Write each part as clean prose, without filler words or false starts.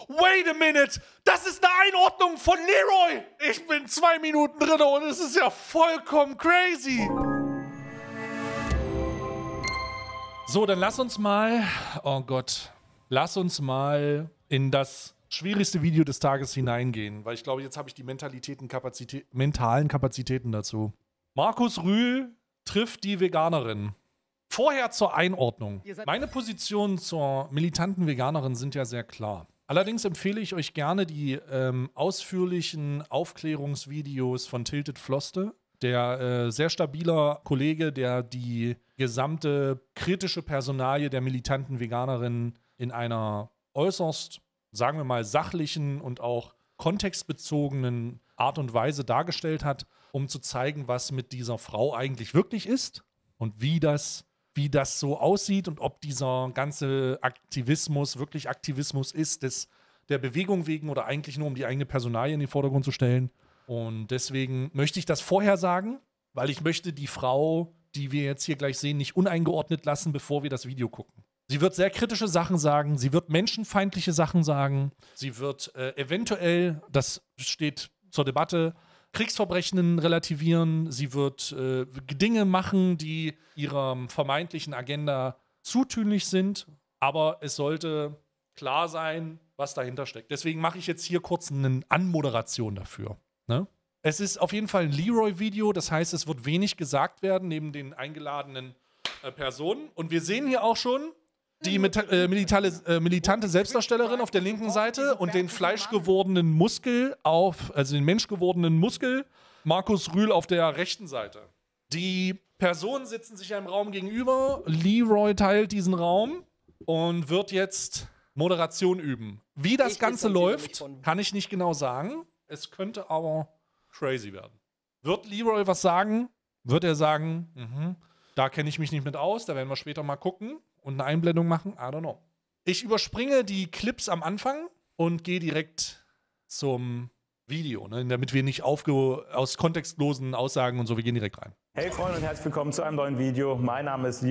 Wait a minute! Das ist eine Einordnung von Leroy! Ich bin 2 Minuten drin und es ist ja vollkommen crazy! So, dann lass uns mal, oh Gott, lass uns mal in das schwierigste Video des Tages hineingehen, weil ich glaube, jetzt habe ich die mentalen Kapazitäten dazu. Markus Rühl trifft die Veganerin. Vorher zur Einordnung. Meine Positionen zur militanten Veganerin sind ja sehr klar. Allerdings empfehle ich euch gerne die ausführlichen Aufklärungsvideos von Tilted Floste. Der sehr stabiler Kollege, der die gesamte kritische Personalie der militanten Veganerin in einer äußerst, sagen wir mal, sachlichen und auch kontextbezogenen Art und Weise dargestellt hat, um zu zeigen, was mit dieser Frau eigentlich wirklich ist und wie das so aussieht und ob dieser ganze Aktivismus wirklich Aktivismus ist, der Bewegung wegen oder eigentlich nur um die eigene Personalie in den Vordergrund zu stellen. Und deswegen möchte ich das vorher sagen, weil ich möchte die Frau, die wir jetzt hier gleich sehen, nicht uneingeordnet lassen, bevor wir das Video gucken. Sie wird sehr kritische Sachen sagen, sie wird menschenfeindliche Sachen sagen, sie wird eventuell, das steht zur Debatte, Kriegsverbrechen relativieren, sie wird Dinge machen, die ihrer vermeintlichen Agenda zutünlich sind, aber es sollte klar sein, was dahinter steckt. Deswegen mache ich jetzt hier kurz eine Anmoderation dafür. Ne? Es ist auf jeden Fall ein Leroy-Video, das heißt, es wird wenig gesagt werden neben den eingeladenen Personen. Und wir sehen hier auch schon die militante Selbstdarstellerin auf der linken Seite und den fleischgewordenen Muskel also den menschgewordenen Muskel Markus Rühl auf der rechten Seite. Die Personen sitzen sich ja im Raum gegenüber. Leroy teilt diesen Raum und wird jetzt Moderation üben. Wie das Ganze läuft, kann ich nicht genau sagen. Es könnte aber crazy werden. Wird Leroy was sagen? Wird er sagen, da kenne ich mich nicht mit aus, da werden wir später mal gucken und eine Einblendung machen? I don't know. Ich überspringe die Clips am Anfang und gehe direkt zum Video, ne? Damit wir nicht aus kontextlosen Aussagen und so, wir gehen direkt rein. Hey Freunde und herzlich willkommen zu einem neuen Video. Mein Name ist Leroy.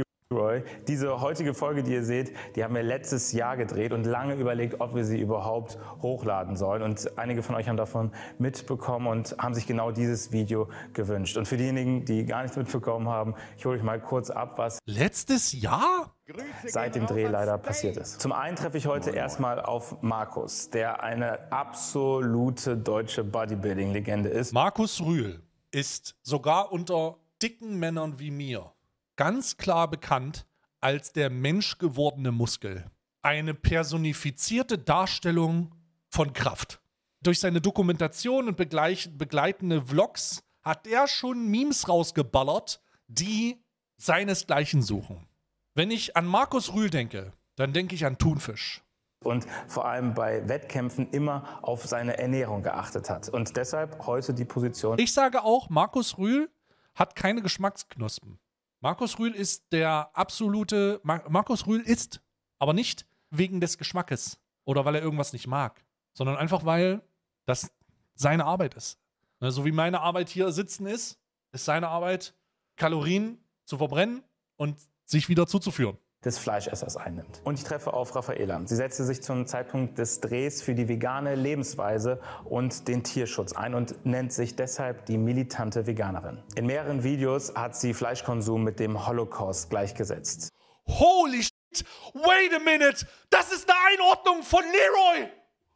Diese heutige Folge, die ihr seht, die haben wir letztes Jahr gedreht und lange überlegt, ob wir sie überhaupt hochladen sollen. Und einige von euch haben davon mitbekommen und haben sich genau dieses Video gewünscht. Und für diejenigen, die gar nichts mitbekommen haben, ich hole euch mal kurz ab, was letztes Jahr seit dem Dreh leider passiert ist. Zum einen treffe ich heute erstmal auf Markus, der eine absolute deutsche Bodybuilding-Legende ist. Markus Rühl ist sogar unter dicken Männern wie mir ganz klar bekannt als der menschgewordene Muskel. Eine personifizierte Darstellung von Kraft. Durch seine Dokumentation und begleitende Vlogs hat er schon Memes rausgeballert, die seinesgleichen suchen. Wenn ich an Markus Rühl denke, dann denke ich an Thunfisch. Und vor allem bei Wettkämpfen immer auf seine Ernährung geachtet hat. Und deshalb heute die Position. Ich sage auch, Markus Rühl hat keine Geschmacksknospen. Markus Rühl ist der absolute. Markus Rühl isst, aber nicht wegen des Geschmackes oder weil er irgendwas nicht mag, sondern einfach, weil das seine Arbeit ist. So wie meine Arbeit hier sitzen ist seine Arbeit, Kalorien zu verbrennen und sich wieder zuzuführen. Des Fleischessers einnimmt. Und ich treffe auf Raffaela. Sie setzte sich zum Zeitpunkt des Drehs für die vegane Lebensweise und den Tierschutz ein und nennt sich deshalb die militante Veganerin. In mehreren Videos hat sie Fleischkonsum mit dem Holocaust gleichgesetzt. Holy shit! Wait a minute! Das ist eine Einordnung von Leroy!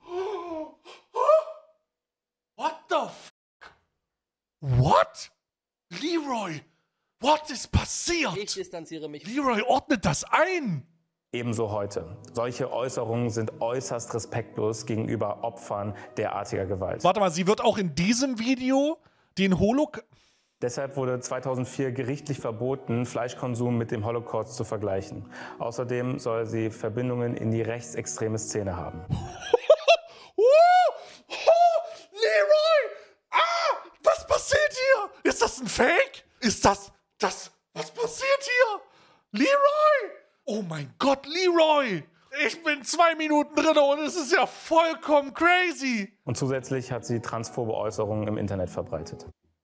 What the fuck? What? Leroy! What ist passiert? Ich distanziere mich. Leroy ordnet das ein. Ebenso heute. Solche Äußerungen sind äußerst respektlos gegenüber Opfern derartiger Gewalt. Warte mal, sie wird auch in diesem Video den Holocaust... Deshalb wurde 2004 gerichtlich verboten, Fleischkonsum mit dem Holocaust zu vergleichen. Außerdem soll sie Verbindungen in die rechtsextreme Szene haben. Leroy! Was passiert hier? Ist das ein Fake? Ist das... Was passiert hier? Leroy! Oh mein Gott, Leroy! Ich bin 2 Minuten drin und es ist ja vollkommen crazy! Und zusätzlich hat sie transphobe Äußerungen im Internet verbreitet.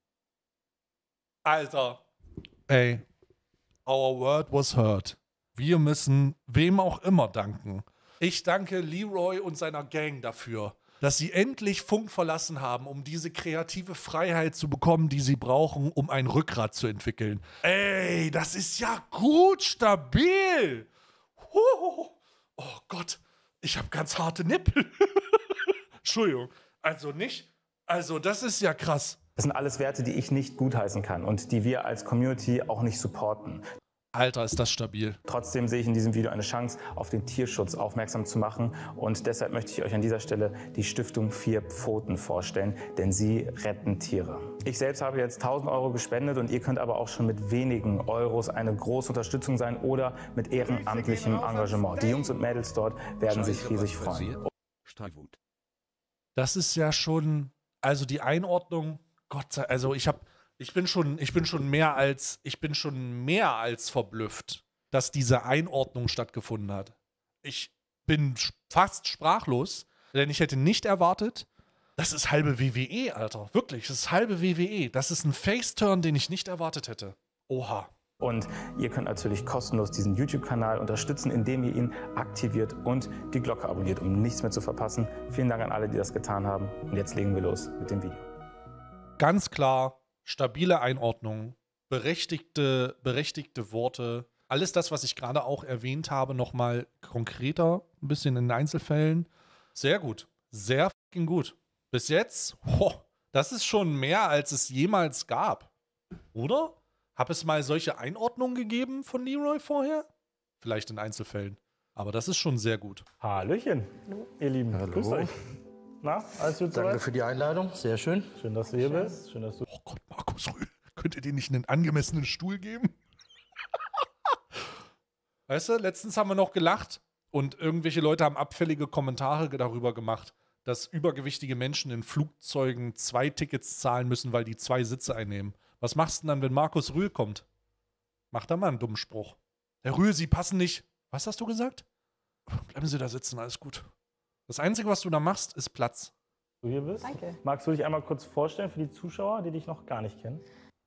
Alter. Ey. Our word was heard. Wir müssen wem auch immer danken. Ich danke Leroy und seiner Gang dafür, dass sie endlich Funk verlassen haben, um diese kreative Freiheit zu bekommen, die sie brauchen, um ein Rückgrat zu entwickeln. Ey, das ist ja gut stabil. Oh Gott, ich habe ganz harte Nippel. Entschuldigung, also das ist ja krass. Das sind alles Werte, die ich nicht gutheißen kann und die wir als Community auch nicht supporten. Alter, ist das stabil. Trotzdem sehe ich in diesem Video eine Chance, auf den Tierschutz aufmerksam zu machen. Und deshalb möchte ich euch an dieser Stelle die Stiftung 4 Pfoten vorstellen, denn sie retten Tiere. Ich selbst habe jetzt 1.000 Euro gespendet und ihr könnt aber auch schon mit wenigen Euros eine große Unterstützung sein oder mit ehrenamtlichem Engagement. Die Jungs und Mädels dort werden sich riesig freuen. Das ist ja schon, also die Einordnung, Gott sei Dank, also ich bin schon mehr als verblüfft, dass diese Einordnung stattgefunden hat. Ich bin fast sprachlos, denn ich hätte nicht erwartet, das ist halbe WWE, Alter. Wirklich, das ist halbe WWE. Das ist ein Face-Turn, den ich nicht erwartet hätte. Oha. Und ihr könnt natürlich kostenlos diesen YouTube-Kanal unterstützen, indem ihr ihn aktiviert und die Glocke abonniert, um nichts mehr zu verpassen. Vielen Dank an alle, die das getan haben. Und jetzt legen wir los mit dem Video. Ganz klar, stabile Einordnung, berechtigte Worte. Alles das, was ich gerade auch erwähnt habe, nochmal konkreter, ein bisschen in Einzelfällen. Sehr gut. Sehr fucking gut. Bis jetzt, das ist schon mehr, als es jemals gab. Oder? Hab es mal solche Einordnungen gegeben von Leroy vorher? Vielleicht in Einzelfällen. Aber das ist schon sehr gut. Hallöchen, ihr Lieben. Hallo. Grüßt euch. Na, alles gut Danke soweit? für die Einladung, sehr schön. Schön, dass du hier bist. Schön, dass du... Oh Gott, Markus Rühl, könnt ihr dir nicht einen angemessenen Stuhl geben? Weißt du, letztens haben wir noch gelacht und irgendwelche Leute haben abfällige Kommentare darüber gemacht, dass übergewichtige Menschen in Flugzeugen 2 Tickets zahlen müssen, weil die 2 Sitze einnehmen. Was machst du denn dann, wenn Markus Rühl kommt? Mach da mal einen dummen Spruch. Herr Rühl, Sie passen nicht. Was hast du gesagt? Bleiben Sie da sitzen, alles gut. Das Einzige, was du da machst, ist Platz. Du hier bist. Danke. Magst du dich einmal kurz vorstellen für die Zuschauer, die dich noch gar nicht kennen?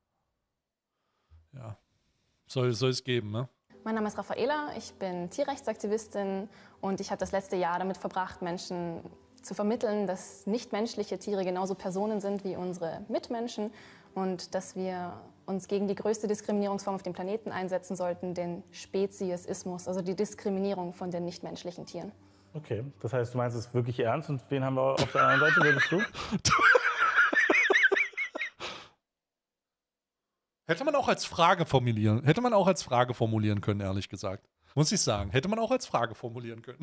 Ja, soll es geben, ne? Mein Name ist Raffaela, ich bin Tierrechtsaktivistin und ich habe das letzte Jahr damit verbracht, Menschen zu vermitteln, dass nichtmenschliche Tiere genauso Personen sind wie unsere Mitmenschen und dass wir uns gegen die größte Diskriminierungsform auf dem Planeten einsetzen sollten, den Speziesismus, also die Diskriminierung von den nichtmenschlichen Tieren. Okay, das heißt, du meinst es wirklich ernst und wen haben wir auf der anderen Seite? Wer bist du? Hätte man auch als Frage formulieren können, ehrlich gesagt. Muss ich sagen. Hätte man auch als Frage formulieren können.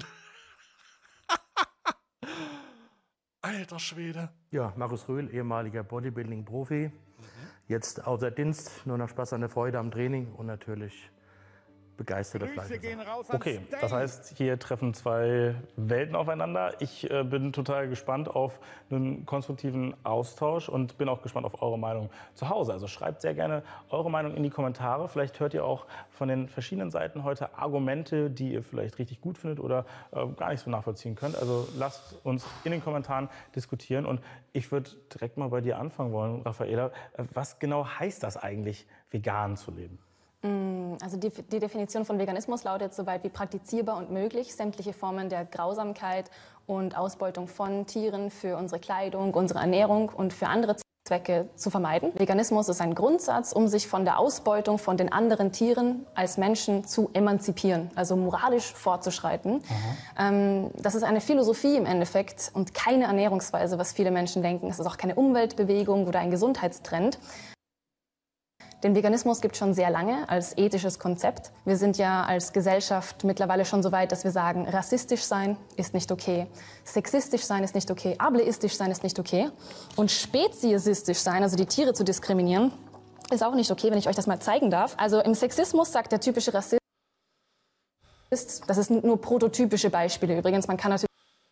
Alter Schwede. Ja, Markus Rühl, ehemaliger Bodybuilding-Profi. Jetzt außer Dienst, nur noch Spaß an der Freude am Training und natürlich begeisterter Fleischesser. Okay, das heißt, hier treffen 2 Welten aufeinander. Ich bin total gespannt auf einen konstruktiven Austausch und bin auch gespannt auf eure Meinung zu Hause. Also schreibt sehr gerne eure Meinung in die Kommentare. Vielleicht hört ihr auch von den verschiedenen Seiten heute Argumente, die ihr vielleicht richtig gut findet oder gar nicht so nachvollziehen könnt. Also lasst uns in den Kommentaren diskutieren. Und ich würde direkt mal bei dir anfangen wollen, Raffaela. Was genau heißt das eigentlich, vegan zu leben? Also die Definition von Veganismus lautet so weit wie praktizierbar und möglich, sämtliche Formen der Grausamkeit und Ausbeutung von Tieren für unsere Kleidung, unsere Ernährung und für andere Zwecke zu vermeiden. Veganismus ist ein Grundsatz, um sich von der Ausbeutung von den anderen Tieren als Menschen zu emanzipieren, also moralisch fortzuschreiten. Das ist eine Philosophie im Endeffekt und keine Ernährungsweise, was viele Menschen denken. Es ist auch keine Umweltbewegung oder ein Gesundheitstrend. Den Veganismus gibt es schon sehr lange als ethisches Konzept. Wir sind ja als Gesellschaft mittlerweile schon so weit, dass wir sagen, rassistisch sein ist nicht okay, sexistisch sein ist nicht okay, ableistisch sein ist nicht okay und speziesistisch sein, also die Tiere zu diskriminieren, ist auch nicht okay, wenn ich euch das mal zeigen darf. Also im Sexismus sagt der typische Rassist, das sind nur prototypische Beispiele übrigens, man kann natürlich...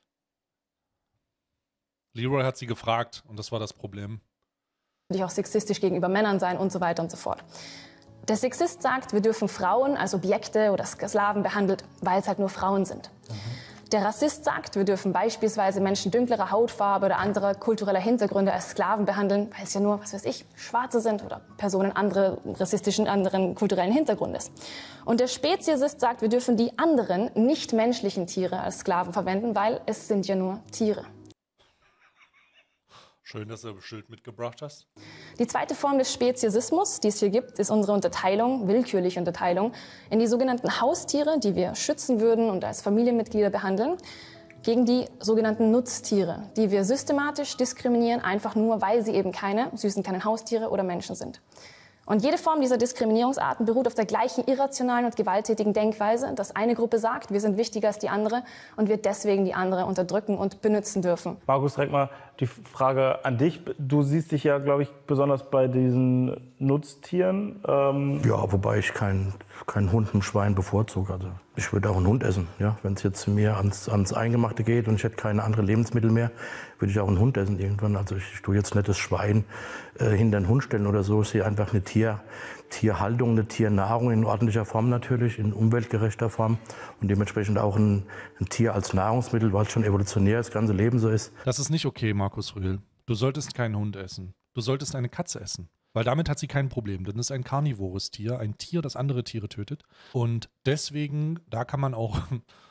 Leroy hat sie gefragt und das war das Problem. auch sexistisch gegenüber Männern sein und so weiter und so fort. Der Sexist sagt, wir dürfen Frauen als Objekte oder Sklaven behandelt, weil es halt nur Frauen sind. Der Rassist sagt, wir dürfen beispielsweise Menschen dünklerer Hautfarbe oder anderer kultureller Hintergründe als Sklaven behandeln, weil es ja nur, was weiß ich, Schwarze sind oder Personen anderen kulturellen Hintergrundes. Und der Speziesist sagt, wir dürfen die anderen nicht-menschlichen Tiere als Sklaven verwenden, weil es sind ja nur Tiere. Schön, dass du ein Schild mitgebracht hast. Die zweite Form des Speziesismus, die es hier gibt, ist unsere Unterteilung, willkürliche Unterteilung, in die sogenannten Haustiere, die wir schützen würden und als Familienmitglieder behandeln, gegen die sogenannten Nutztiere, die wir systematisch diskriminieren, einfach nur, weil sie eben keine süßen kleinen Haustiere oder Menschen sind. Und jede Form dieser Diskriminierungsarten beruht auf der gleichen irrationalen und gewalttätigen Denkweise, dass eine Gruppe sagt, wir sind wichtiger als die andere und wir deswegen die andere unterdrücken und benutzen dürfen. Markus, direkt mal die Frage an dich. Du siehst dich ja, glaube ich, besonders bei diesen Nutztieren. Ja, wobei ich kein Hund und Schwein bevorzuge. Also ich würde auch einen Hund essen. Ja? Wenn es jetzt mir ans Eingemachte geht und ich hätte keine anderen Lebensmittel mehr, würde ich auch einen Hund essen irgendwann. Also ich tue jetzt nicht das Schwein hinter einen Hund stellen oder so. Ich sehe einfach eine Tierhaltung, eine Tiernahrung in ordentlicher Form natürlich, in umweltgerechter Form und dementsprechend auch ein Tier als Nahrungsmittel, weil es schon evolutionär das ganze Leben so ist. Das ist nicht okay, Markus Rühl. Du solltest keinen Hund essen. Du solltest eine Katze essen. Weil damit hat sie kein Problem. Das ist ein karnivores Tier, ein Tier, das andere Tiere tötet. Und deswegen, da kann man auch...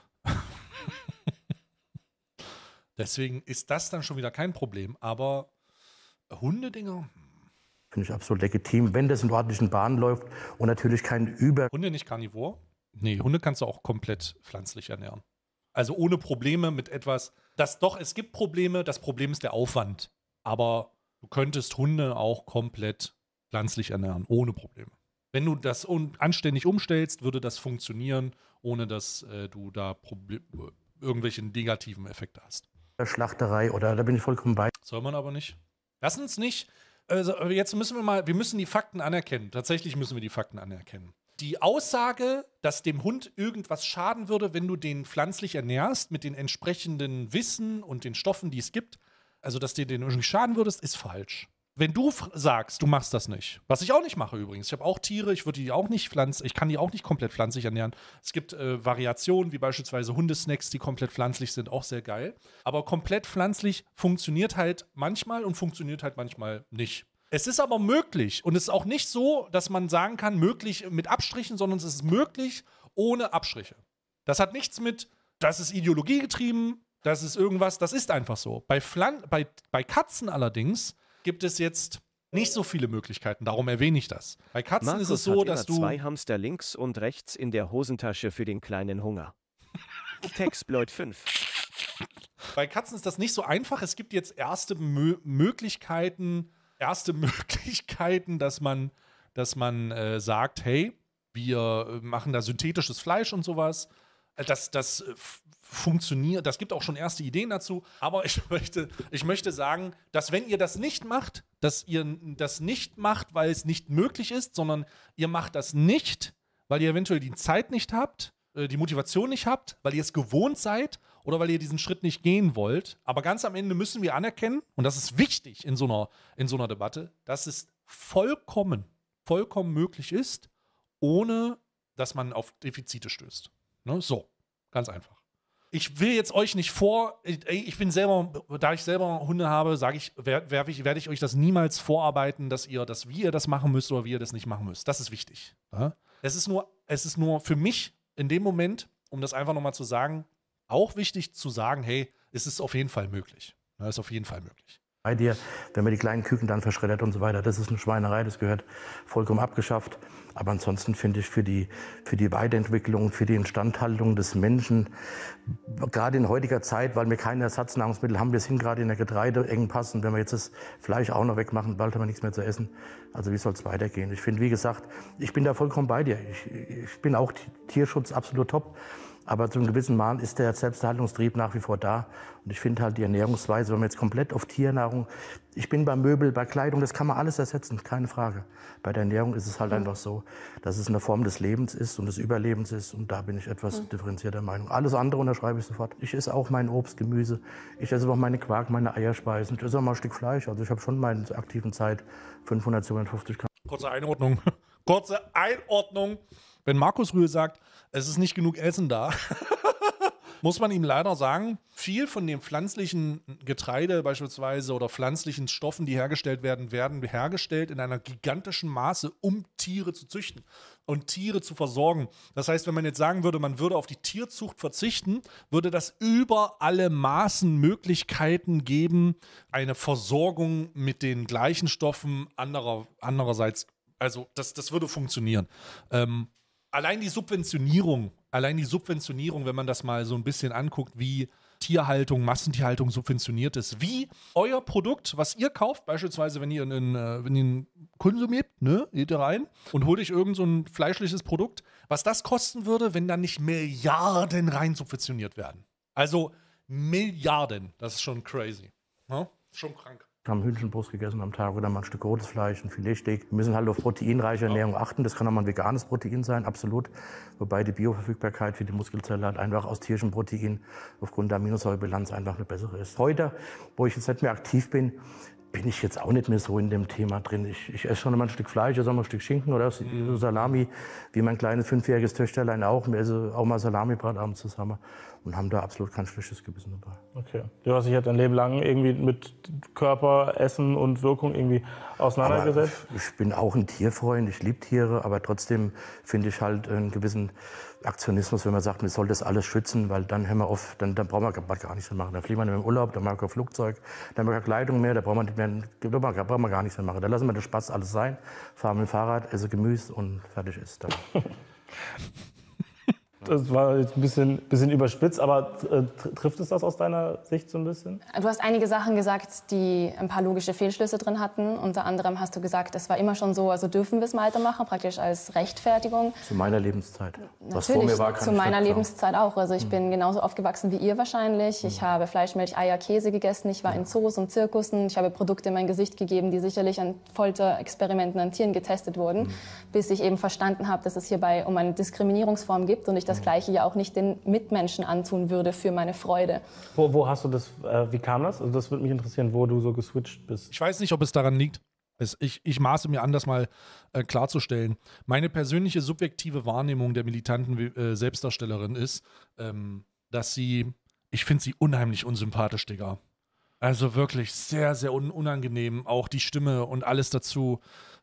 deswegen ist das dann schon wieder kein Problem. Aber Hundedinger... Finde ich absolut legitim, wenn das in ordentlichen Bahnen läuft und natürlich kein Hunde nicht karnivor? Nee, Hunde kannst du auch komplett pflanzlich ernähren. Also ohne Probleme mit etwas, es gibt Probleme, das Problem ist der Aufwand. Aber du könntest Hunde auch komplett pflanzlich ernähren, ohne Probleme. Wenn du das anständig umstellst, würde das funktionieren, ohne dass du da irgendwelche negativen Effekte hast. Schlachterei oder da bin ich vollkommen bei. Soll man aber nicht. Lass uns nicht. Also jetzt müssen wir müssen die Fakten anerkennen. Tatsächlich müssen wir die Fakten anerkennen. Die Aussage, dass dem Hund irgendwas schaden würde, wenn du den pflanzlich ernährst, mit den entsprechenden Wissen und den Stoffen, die es gibt, also dass dir den irgendwie schaden würdest, ist falsch. Wenn du sagst, du machst das nicht, was ich auch nicht mache übrigens, ich habe auch Tiere, ich kann die auch nicht komplett pflanzlich ernähren. Es gibt Variationen, wie beispielsweise Hundesnacks, die komplett pflanzlich sind, auch sehr geil. Aber komplett pflanzlich funktioniert halt manchmal und funktioniert halt manchmal nicht. Es ist aber möglich und es ist auch nicht so, dass man sagen kann, möglich mit Abstrichen, sondern es ist möglich ohne Abstriche. Das hat nichts mit, das ist ideologiegetrieben, das ist irgendwas, das ist einfach so. Bei Katzen allerdings gibt es jetzt nicht so viele Möglichkeiten, darum erwähne ich das. Bei Katzen Markus ist es so, hat dass immer 2 Hamster links und rechts in der Hosentasche für den kleinen Hunger. Textbloit 5. Bei Katzen ist das nicht so einfach. Es gibt jetzt erste Möglichkeiten, dass man sagt, hey, wir machen da synthetisches Fleisch und sowas. Das funktioniert, das gibt auch schon erste Ideen dazu, aber ich möchte sagen, dass wenn ihr das nicht macht, dass ihr das nicht macht, weil es nicht möglich ist, sondern ihr macht das nicht, weil ihr eventuell die Zeit nicht habt, die Motivation nicht habt, weil ihr es gewohnt seid oder weil ihr diesen Schritt nicht gehen wollt. Aber ganz am Ende müssen wir anerkennen, und das ist wichtig in so einer Debatte, dass es vollkommen möglich ist, ohne dass man auf Defizite stößt. Ne? So, ganz einfach. Ich will jetzt euch nicht ich bin selber, da ich selber Hunde habe, werde ich euch das niemals vorarbeiten, wie ihr das machen müsst oder wie ihr das nicht machen müsst. Das ist wichtig. Ja? Es ist nur für mich in dem Moment, um das einfach nochmal zu sagen, auch wichtig zu sagen, hey, es ist auf jeden Fall möglich. Ja, ist auf jeden Fall möglich. Bei dir, wenn man die kleinen Küken dann verschreddert und so weiter, das ist eine Schweinerei, das gehört vollkommen abgeschafft. Aber ansonsten finde ich für die Weiterentwicklung, für die Instandhaltung des Menschen, gerade in heutiger Zeit, weil wir keine Ersatznahrungsmittel haben, wir sind gerade in der Getreideengpass und wenn wir jetzt das Fleisch auch noch wegmachen, bald haben wir nichts mehr zu essen. Also wie soll es weitergehen? Ich finde, wie gesagt, ich bin da vollkommen bei dir. Ich bin auch Tierschutz absolut top. Aber zu einem gewissen Maß ist der Selbsterhaltungstrieb nach wie vor da. Und ich finde halt die Ernährungsweise, wenn man jetzt komplett auf Tiernahrung, ich bin bei Möbel, bei Kleidung, das kann man alles ersetzen, keine Frage. Bei der Ernährung ist es halt einfach so, dass es eine Form des Lebens ist und des Überlebens ist. Und da bin ich etwas differenzierter Meinung. Alles andere unterschreibe ich sofort. Ich esse auch mein Obst, Gemüse. Ich esse auch meine Quark, meine Eierspeisen. Ich esse auch mal ein Stück Fleisch. Also ich habe schon meine aktiven Zeit 500, 250 Gramm. Kurze Einordnung. Wenn Markus Rühl sagt, es ist nicht genug Essen da, muss man ihm leider sagen, viel von dem pflanzlichen Getreide beispielsweise oder pflanzlichen Stoffen, die hergestellt werden, werden hergestellt in einer gigantischen Maße, um Tiere zu züchten und Tiere zu versorgen. Das heißt, wenn man jetzt sagen würde, man würde auf die Tierzucht verzichten, würde das über alle Maßen Möglichkeiten geben, eine Versorgung mit den gleichen Stoffen andererseits, also das würde funktionieren. Allein die Subventionierung, wenn man das mal so ein bisschen anguckt, wie Tierhaltung, Massentierhaltung subventioniert ist, wie euer Produkt, was ihr kauft, beispielsweise wenn ihr einen konsumiert, ne, geht ihr rein und holt euch irgend so ein fleischliches Produkt, was das kosten würde, wenn dann nicht Milliarden rein subventioniert werden. Also Milliarden, das ist schon crazy. Ja? Schon krank. Wir haben Hühnchenbrust gegessen am Tag oder mal ein Stück rotes Fleisch, ein Filetsteak. Wir müssen halt auf proteinreiche Ernährung achten. Das kann auch mal ein veganes Protein sein, absolut. Wobei die Bioverfügbarkeit für die Muskelzelle halt einfach aus tierischem Protein aufgrund der Aminosäurebilanz einfach eine bessere ist. Heute, wo ich jetzt nicht mehr aktiv bin, bin ich jetzt auch nicht mehr so in dem Thema drin. Ich esse schon mal ein Stück Fleisch, also mal ein Stück Schinken oder Salami, wie mein kleines 5-jähriges Töchterlein auch. Wir essen auch mal Salami-Brat abends zusammen und haben da absolut kein schlechtes Gewissen dabei. Okay. Du hast dich ja dein Leben lang irgendwie mit Körper, Essen und Wirkung irgendwie auseinandergesetzt? Aber ich bin auch ein Tierfreund, ich liebe Tiere, aber trotzdem finde ich halt einen gewissen Aktionismus, wenn man sagt, man soll das alles schützen, weil dann haben wir oft, dann brauchen wir gar nichts mehr machen. Dann fliegen wir nicht mehr im Urlaub, dann machen wir kein Flugzeug, dann haben wir keine Kleidung mehr, da brauchen wir gar nichts mehr machen. Dann lassen wir den Spaß alles sein, fahren mit dem Fahrrad, essen Gemüse und fertig ist dann. Das war jetzt ein bisschen überspitzt, aber trifft es das aus deiner Sicht so ein bisschen? Du hast einige Sachen gesagt, die ein paar logische Fehlschlüsse drin hatten. Unter anderem hast du gesagt, es war immer schon so, also dürfen wir es weitermachen, praktisch als Rechtfertigung. Zu meiner Lebenszeit. Was vor mir war, kann zu meiner Lebenszeit auch. Also ich bin genauso aufgewachsen wie ihr wahrscheinlich. Ich habe Fleisch, Milch, Eier, Käse gegessen. Ich war in Zoos und Zirkussen. Ich habe Produkte in mein Gesicht gegeben, die sicherlich an Folterexperimenten an Tieren getestet wurden, bis ich eben verstanden habe, dass es hierbei um eine Diskriminierungsform geht und ich das Gleiche ja auch nicht den Mitmenschen antun würde für meine Freude. Wo hast du das, wie kam das? Also das würde mich interessieren, wo du so geswitcht bist. Ich weiß nicht, ob es daran liegt. Ich maße mir an, das mal klarzustellen. Meine persönliche subjektive Wahrnehmung der militanten Selbstdarstellerin ist, dass ich finde sie unheimlich unsympathisch, Digga. Also wirklich sehr, sehr unangenehm. Auch die Stimme und alles dazu.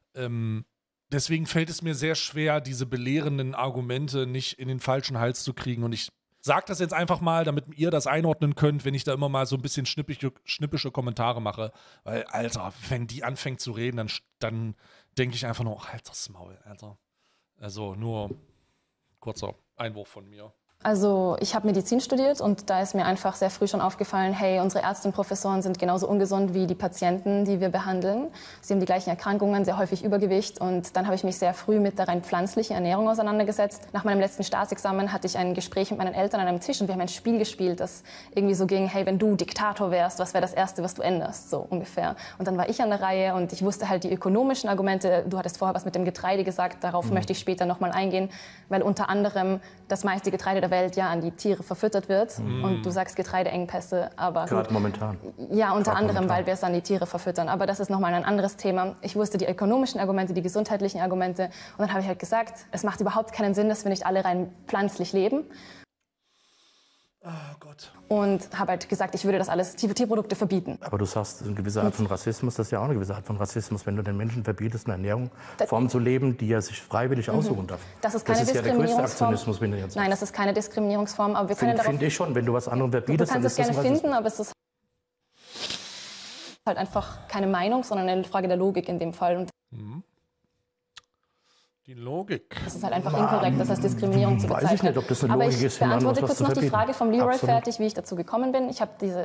Deswegen fällt es mir sehr schwer, diese belehrenden Argumente nicht in den falschen Hals zu kriegen. Und ich sage das jetzt einfach mal, damit ihr das einordnen könnt, wenn ich da immer mal so ein bisschen schnippische Kommentare mache. Weil, Alter, wenn die anfängt zu reden, dann denke ich einfach nur, halt das Maul, Alter. Also nur kurzer Einwurf von mir. Also ich habe Medizin studiert und da ist mir einfach sehr früh schon aufgefallen, hey, unsere Ärzte und Professoren sind genauso ungesund wie die Patienten, die wir behandeln. Sie haben die gleichen Erkrankungen, sehr häufig Übergewicht und dann habe ich mich sehr früh mit der rein pflanzlichen Ernährung auseinandergesetzt. Nach meinem letzten Staatsexamen hatte ich ein Gespräch mit meinen Eltern an einem Tisch und wir haben ein Spiel gespielt, das irgendwie so ging, hey, wenn du Diktator wärst, was wäre das Erste, was du änderst, so ungefähr. Und dann war ich an der Reihe und ich wusste halt die ökonomischen Argumente, du hattest vorher was mit dem Getreide gesagt, darauf möchte ich später nochmal eingehen, weil unter anderem das meiste Getreide der Welt ja an die Tiere verfüttert wird. Und du sagst Getreideengpässe, aber gerade momentan. Ja, unter anderem, weil wir es an die Tiere verfüttern. Aber das ist nochmal ein anderes Thema. Ich wusste die ökonomischen Argumente, die gesundheitlichen Argumente. Und dann habe ich halt gesagt, es macht überhaupt keinen Sinn, dass wir nicht alle rein pflanzlich leben. Oh Gott. Und habe halt gesagt, ich würde das alles, Tierprodukte verbieten. Aber du sagst, eine gewisse Art von Rassismus, das ist ja auch eine gewisse Art von Rassismus, wenn du den Menschen verbietest, eine Ernährungsform zu leben, die er sich freiwillig aussuchen darf. Das ist keine Diskriminierungsform. Ja der größte Aktionismus, wenn du jetzt sagst. Nein, das ist keine Diskriminierungsform. Aber wir können darauf... Finde ich schon, wenn du was anderem verbietest, dann ist das Rassismus. Du kannst es gerne finden, aber es ist halt einfach keine Meinung, sondern eine Frage der Logik in dem Fall. Und die Logik. Das ist halt einfach inkorrekt, das als Diskriminierung zu bezeichnen. Weiß ich nicht, ob das eine Logik ist. Aber ich beantworte kurz noch die Frage vom Leroy Absolut. fertig, wie ich dazu gekommen bin. Ich habe diese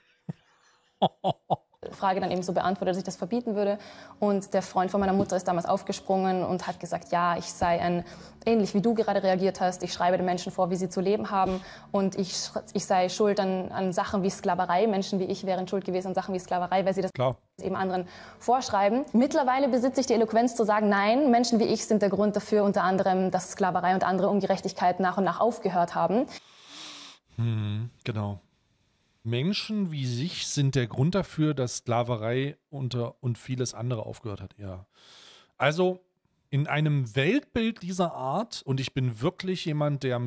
Frage dann eben so beantwortet, dass ich das verbieten würde. Und der Freund von meiner Mutter ist damals aufgesprungen und hat gesagt, ja, ich sei ähnlich wie du gerade reagiert hast, ich schreibe den Menschen vor, wie sie zu leben haben und ich sei schuld an Sachen wie Sklaverei. Menschen wie ich wären schuld gewesen an Sachen wie Sklaverei, weil sie das eben anderen vorschreiben. Mittlerweile besitze ich die Eloquenz zu sagen, nein, Menschen wie ich sind der Grund dafür, unter anderem, dass Sklaverei und andere Ungerechtigkeiten nach und nach aufgehört haben. Genau. Menschen wie sich sind der Grund dafür, dass Sklaverei und vieles andere aufgehört hat. Ja. Also in einem Weltbild dieser Art, und ich bin wirklich jemand, der mit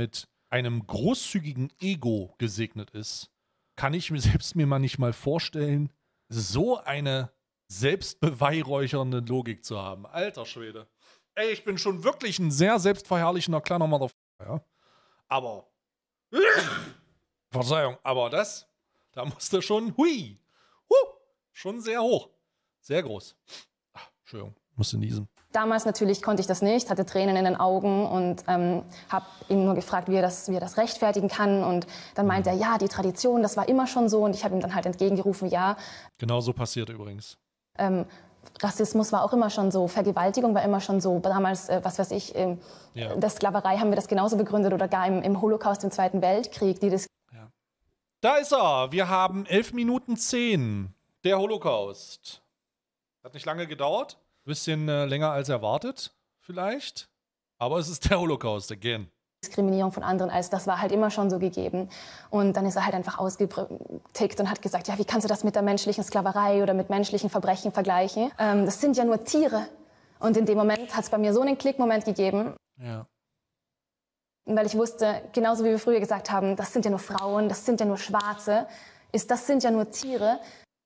einem großzügigen Ego gesegnet ist, kann ich mir selbst mal nicht mal vorstellen, so eine selbstbeweihräuchernde Logik zu haben. Alter Schwede. Ey, ich bin schon wirklich ein sehr selbstverherrlichender kleiner Motherfucker, ja. Aber, Verzeihung, aber da musste schon, schon sehr hoch. Sehr groß. Ach, Entschuldigung, musste niesen. Damals natürlich konnte ich das nicht, hatte Tränen in den Augen und habe ihn nur gefragt, wie er das rechtfertigen kann. Und dann meinte er, ja, die Tradition, das war immer schon so. Und ich habe ihm dann halt entgegengerufen, ja. Genau so passiert übrigens. Rassismus war auch immer schon so, Vergewaltigung war immer schon so. Damals, was weiß ich, der Sklaverei haben wir das genauso begründet oder gar im Holocaust, im Zweiten Weltkrieg. Ja. Da ist er. Wir haben 11 Minuten 10. Der Holocaust. Hat nicht lange gedauert. Bisschen länger als erwartet, vielleicht. Aber es ist der Holocaust, again. Diskriminierung von anderen als, das war halt immer schon so gegeben. Und dann ist er halt einfach ausgetickt und hat gesagt, ja, wie kannst du das mit der menschlichen Sklaverei oder mit menschlichen Verbrechen vergleichen? Das sind ja nur Tiere. Und in dem Moment hat es bei mir so einen Klickmoment gegeben. Ja. Weil ich wusste, genauso wie wir früher gesagt haben, das sind ja nur Frauen, das sind ja nur Schwarze, das sind ja nur Tiere.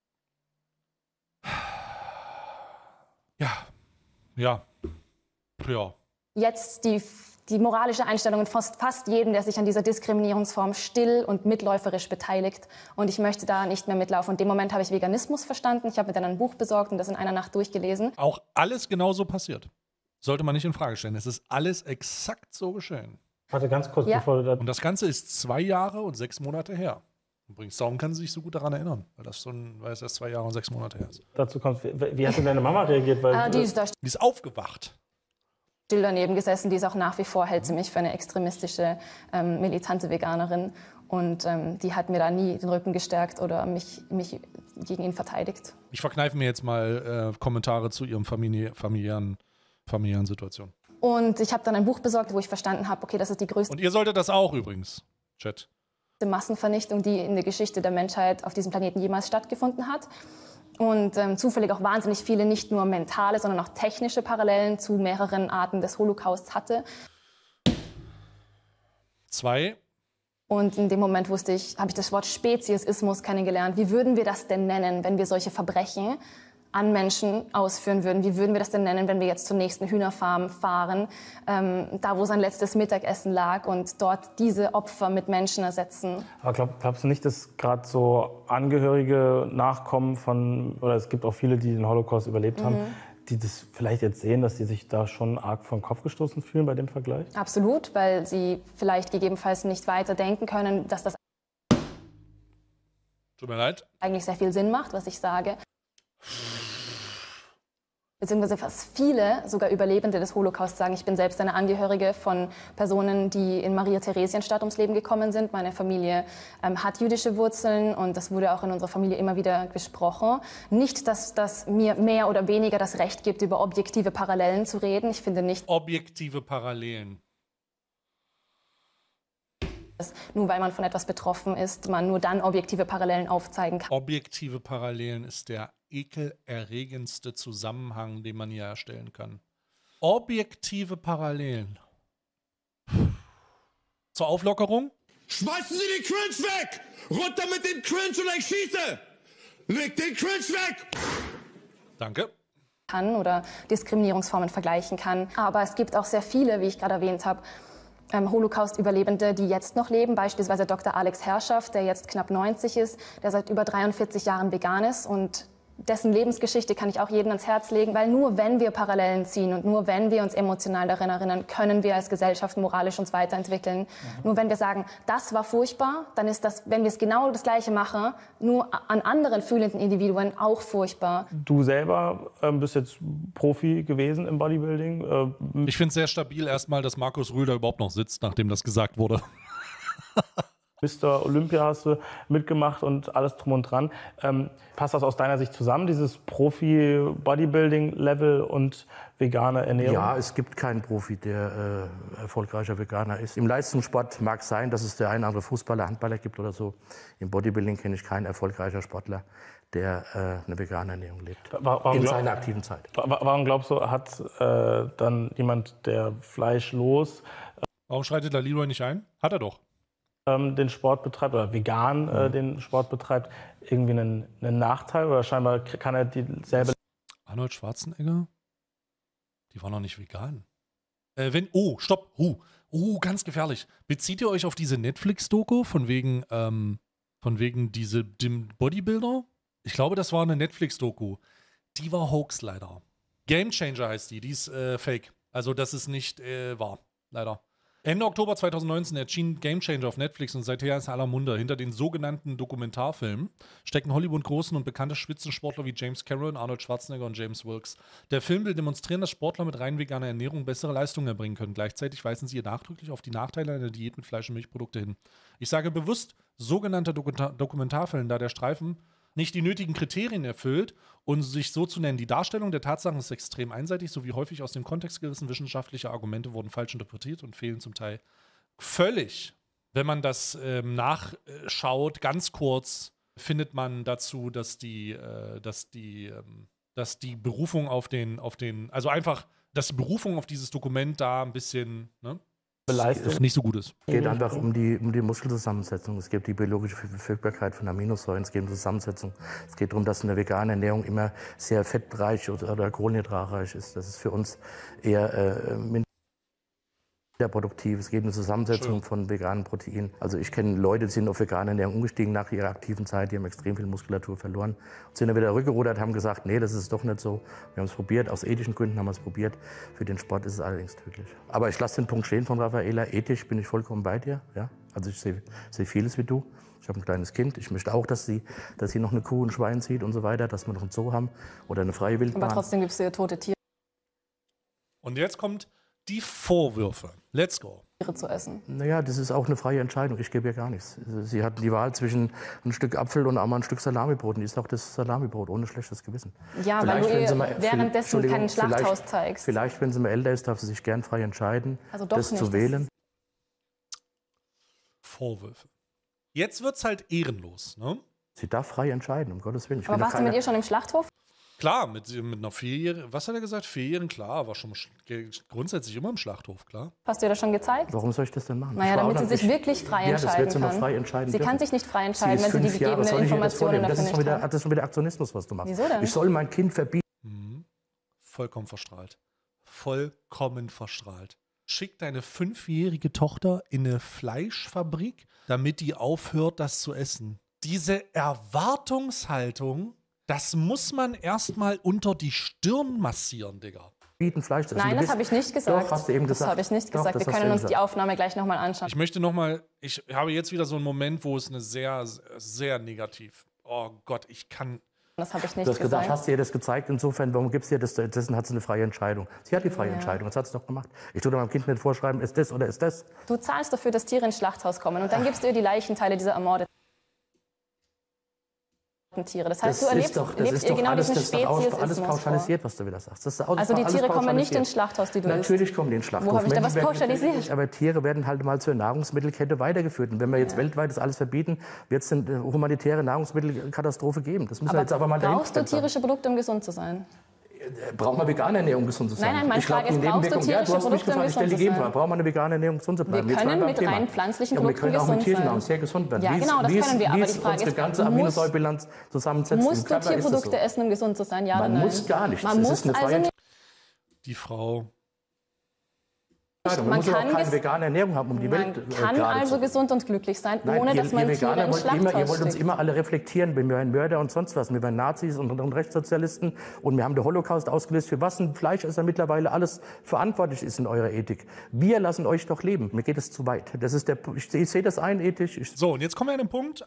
Ja. Jetzt die moralische Einstellung in fast jedem, der sich an dieser Diskriminierungsform still und mitläuferisch beteiligt. Und ich möchte da nicht mehr mitlaufen. Und in dem Moment habe ich Veganismus verstanden. Ich habe mir dann ein Buch besorgt und das in einer Nacht durchgelesen. Auch alles genauso passiert. Sollte man nicht in Frage stellen. Es ist alles exakt so geschehen. Warte, ganz kurz, bevor du Und das Ganze ist 2 Jahre und 6 Monate her. Übrigens, darum kann sie sich so gut daran erinnern, weil es erst 2 Jahre und 6 Monate her ist. dazu kommst. Wie hat denn deine Mama reagiert? Weil Die ist da Die ist aufgewacht. still daneben gesessen. Die ist auch nach wie vor, hält sie mich für eine extremistische, militante Veganerin. Und die hat mir da nie den Rücken gestärkt oder mich gegen ihn verteidigt. Ich verkneife mir jetzt mal Kommentare zu ihrem familiären Situation. Und ich habe dann ein Buch besorgt, wo ich verstanden habe, okay, das ist die größte Und ihr solltet das auch übrigens, Chat. Massenvernichtung, die in der Geschichte der Menschheit auf diesem Planeten jemals stattgefunden hat. Und zufällig auch wahnsinnig viele, nicht nur mentale, sondern auch technische Parallelen zu mehreren Arten des Holocausts hatte. 2. Und in dem Moment habe ich das Wort Speziesismus kennengelernt. Wie würden wir das denn nennen, wenn wir solche Verbrechen an Menschen ausführen würden? Wie würden wir das denn nennen, wenn wir jetzt zur nächsten Hühnerfarm fahren, da wo sein letztes Mittagessen lag und dort diese Opfer mit Menschen ersetzen? Aber glaubst du nicht, dass gerade so Angehörige, Nachkommen von, oder es gibt auch viele, die den Holocaust überlebt haben, die das vielleicht jetzt sehen, dass sie sich da schon arg vor den Kopf gestoßen fühlen bei dem Vergleich? Absolut, weil sie vielleicht gegebenenfalls nicht weiter denken können, dass das Tut mir leid. eigentlich sehr viel Sinn macht, was ich sage. Beziehungsweise fast viele, sogar Überlebende des Holocaust, sagen, ich bin selbst eine Angehörige von Personen, die in Maria-Theresienstadt ums Leben gekommen sind. Meine Familie hat jüdische Wurzeln und das wurde auch in unserer Familie immer wieder besprochen. Nicht, dass das mir mehr oder weniger das Recht gibt, über objektive Parallelen zu reden. Ich finde nicht, Objektive Parallelen. dass nur weil man von etwas betroffen ist, man nur dann objektive Parallelen aufzeigen kann. Objektive Parallelen ist der ekelerregendste Zusammenhang, den man hier erstellen kann. Objektive Parallelen. Zur Auflockerung? Schmeißen Sie den Cringe weg! Runter mit dem Cringe oder ich schieße! Leg den Cringe weg! Danke. Kann oder Diskriminierungsformen vergleichen kann. Aber es gibt auch sehr viele, wie ich gerade erwähnt habe, Holocaust-Überlebende, die jetzt noch leben, beispielsweise Dr. Alex Herrschaft, der jetzt knapp 90 ist, der seit über 43 Jahren vegan ist und dessen Lebensgeschichte kann ich auch jedem ans Herz legen, weil nur wenn wir Parallelen ziehen und nur wenn wir uns emotional daran erinnern, können wir als Gesellschaft moralisch uns weiterentwickeln. Nur wenn wir sagen, das war furchtbar, dann ist das, wenn wir es genau das Gleiche machen, nur an anderen fühlenden Individuen auch furchtbar. Du selber bist jetzt Profi gewesen im Bodybuilding. Ich finde es sehr stabil erstmal, dass Markus Rühl da überhaupt noch sitzt, nachdem das gesagt wurde. Mr. Olympia hast du mitgemacht und alles drum und dran. Passt das aus deiner Sicht zusammen, dieses Profi-Bodybuilding-Level und vegane Ernährung? Ja, es gibt keinen Profi, der erfolgreicher Veganer ist. Im Leistungssport mag es sein, dass es der ein oder andere Fußballer, Handballer gibt oder so. Im Bodybuilding kenne ich keinen erfolgreicher Sportler, der eine vegane Ernährung lebt. In seiner aktiven Zeit. Warum glaubst du, hat dann jemand, der fleischlos Warum schreitet da Leroy nicht ein? Hat er doch. Den Sport betreibt oder vegan den Sport betreibt, irgendwie einen Nachteil oder scheinbar kann er dieselbe... Arnold Schwarzenegger? Die war noch nicht vegan. Stopp. Ganz gefährlich. Bezieht ihr euch auf diese Netflix-Doku von wegen dem Bodybuilder? Ich glaube, das war eine Netflix-Doku. Die war Hoax leider. Game Changer heißt die. Die ist fake. Also das ist nicht wahr. Leider. Ende Oktober 2019 erschien Game Changer auf Netflix und seither ist aller Munde. Hinter den sogenannten Dokumentarfilmen stecken Hollywood-großen und bekannte Spitzensportler wie James Cameron, Arnold Schwarzenegger und James Wilkes. Der Film will demonstrieren, dass Sportler mit rein veganer Ernährung bessere Leistungen erbringen können. Gleichzeitig weisen sie nachdrücklich auf die Nachteile einer Diät mit Fleisch- und Milchprodukte hin. Ich sage bewusst sogenannte Dokumentarfilm, da der Streifen nicht die nötigen Kriterien erfüllt und sich so zu nennen. Die Darstellung der Tatsachen ist extrem einseitig, sowie häufig aus dem Kontext gerissen. Wissenschaftliche Argumente wurden falsch interpretiert und fehlen zum Teil völlig. Wenn man das nachschaut, ganz kurz, findet man dazu, dass die Berufung auf dass die Berufung auf dieses Dokument da ein bisschen, nicht so gut ist. Es geht einfach um die Muskelzusammensetzung. Es geht um die biologische Verfügbarkeit von Aminosäuren. Es geht um die Zusammensetzung. Es geht darum, dass eine vegane Ernährung immer sehr fettreich oder kohlenhydratreich ist. Das ist für uns eher produktiv. Es geht um die Zusammensetzung von veganen Proteinen. Also ich kenne Leute, die sind auf vegane Ernährung umgestiegen nach ihrer aktiven Zeit. Die haben extrem viel Muskulatur verloren. Und sind dann wieder rückgerudert, haben gesagt, nee, das ist doch nicht so. Wir haben es probiert. Aus ethischen Gründen haben wir es probiert. Für den Sport ist es allerdings tödlich. Aber ich lasse den Punkt stehen von Raffaela. Ethisch bin ich vollkommen bei dir. Ja? Also ich sehe vieles wie du. Ich habe ein kleines Kind. Ich möchte auch, dass sie noch eine Kuh, ein Schwein sieht und so weiter, dass wir noch einen Zoo haben oder eine freie Wildbahn. Aber trotzdem gibt es ja tote Tiere Und jetzt kommt die Vorwürfe. Let's go. zu essen. Naja, das ist auch eine freie Entscheidung. Ich gebe ihr gar nichts. Sie hat die Wahl zwischen ein Stück Apfel und auch mal ein Stück Salamibrot. Und die ist auch das Salamibrot, ohne schlechtes Gewissen. Ja, weil du ihr währenddessen kein Schlachthaus zeigst. Vielleicht, wenn sie mal älter ist, darf sie sich gern frei entscheiden, also doch das nicht, zu wählen. Vorwürfe. Jetzt wird's halt ehrenlos, ne? Sie darf frei entscheiden, um Gottes Willen. Aber warst du mit ihr schon im Schlachthof? Klar, mit einer Vierjährigen, was hat er gesagt? 4 Jahren, klar, war schon grundsätzlich immer im Schlachthof, klar. Hast du ihr das schon gezeigt? Warum soll ich das denn machen? Naja, damit sie sich wirklich frei entscheiden das wird sie kann. noch frei entscheiden Sie dürfen. kann sich nicht frei entscheiden, wenn sie die 5 Jahre. gegebenen Informationen dafür nicht hat. Das ist schon wieder Aktionismus, was du machst. Wieso denn? Ich soll mein Kind verbieten. Vollkommen verstrahlt. Vollkommen verstrahlt. Schick deine 5-jährige Tochter in eine Fleischfabrik, damit die aufhört, das zu essen. Diese Erwartungshaltung, das muss man erstmal unter die Stirn massieren, Digga. Fleisch zu essen. Nein, das habe ich nicht gesagt. Doch, hast du eben gesagt. Das habe ich nicht gesagt. Wir können uns die Aufnahme gleich nochmal anschauen. Ich möchte ich habe jetzt wieder so einen Moment, wo es eine sehr, sehr negativ. Oh Gott, Das habe ich nicht Du hast gesagt, gesagt. hast du ihr das gezeigt? Insofern, warum gibst du ihr das zu essen? Hat sie eine freie Entscheidung. Sie hat die freie Entscheidung, das hat sie doch gemacht. Ich tue meinem Kind nicht vorschreiben, ist das oder ist das. Du zahlst dafür, dass Tiere ins Schlachthaus kommen und dann gibst du ihr die Leichenteile dieser ermordeten Tiere. Das heißt, du lebst ihr genau diesen Speziesismus alles pauschalisiert, was du wieder sagst. Das ist also die Tiere kommen nicht ins Schlachthaus, die du isst. Natürlich kommen die ins Schlachthaus. Wo habe ich da was pauschalisiert? Aber Tiere werden halt mal zur Nahrungsmittelkette weitergeführt. Und wenn wir jetzt weltweit das alles verbieten, wird es eine humanitäre Nahrungsmittelkatastrophe geben. Das müssen wir jetzt aber mal dahin brauchst du tierische Produkte, um gesund zu sein? Braucht man vegane Ernährung, um gesund zu sein? Nein, meine Frage ist, brauchst du tierische Produkte, um gesund zu sein? Braucht man eine vegane Ernährung, um gesund zu bleiben? Wir können mit rein pflanzlichen Produkten gesund sein. Wir können auch mit Tiernahrung sehr gesund werden. Ja, genau, das können wir. Aber die Frage ist, ganze Aminosäurebilanz zusammensetzen. Musst du Tierprodukte essen, um gesund zu sein? Ja oder nein? Man muss gar nicht. Man muss also nicht. Die Frau. Man muss auch keine vegane Ernährung haben, um die Welt zu kann also gesund und glücklich sein, ohne dass man Tiere ins Schlachthaus Ihr wollt uns schickt. immer alle reflektieren, wir wären Mörder und sonst was. Wir wären Nazis und Rechtssozialisten und wir haben den Holocaust ausgelöst, für was ein Fleischesser mittlerweile alles verantwortlich ist in eurer Ethik. Wir lassen euch doch leben. Mir geht es zu weit. Das ist ich sehe das ein ethisch. So, und jetzt kommen wir an den Punkt,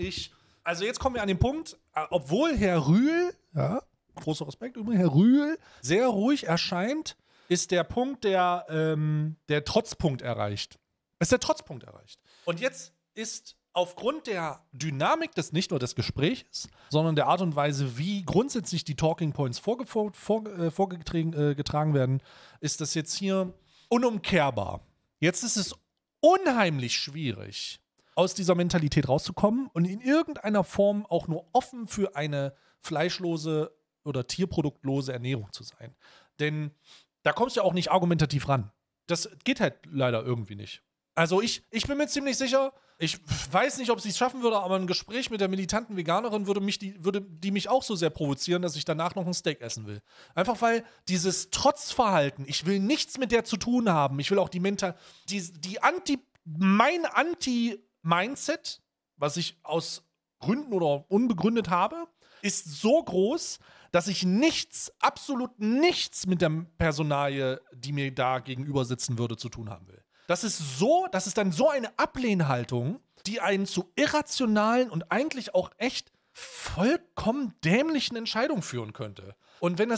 obwohl Herr Rühl, ja, großer Respekt übrigens, Herr Rühl sehr ruhig erscheint, ist der Punkt, der Trotzpunkt erreicht. Es ist der Trotzpunkt erreicht. Und jetzt ist aufgrund der Dynamik nicht nur des Gesprächs, sondern der Art und Weise, wie grundsätzlich die Talking Points vorgetragen werden, ist das jetzt hier unumkehrbar. Jetzt ist es unheimlich schwierig, aus dieser Mentalität rauszukommen und in irgendeiner Form auch nur offen für eine fleischlose oder tierproduktlose Ernährung zu sein. Denn da kommst du ja auch nicht argumentativ ran. das geht halt leider irgendwie nicht. Also ich bin mir ziemlich sicher, ich weiß nicht, ob sie es schaffen würde, aber ein Gespräch mit der militanten Veganerin würde die mich auch so sehr provozieren, dass ich danach noch ein Steak essen will. Einfach weil dieses Trotzverhalten, ich will nichts mit der zu tun haben, ich will auch mein Anti-Mindset, was ich aus Gründen oder unbegründet habe, ist so groß, dass ich absolut nichts mit der Personalie, die mir da gegenüber sitzen würde, zu tun haben will. Das ist dann so eine Ablehnhaltung, die einen zu irrationalen und eigentlich auch echt vollkommen dämlichen Entscheidungen führen könnte. Und wenn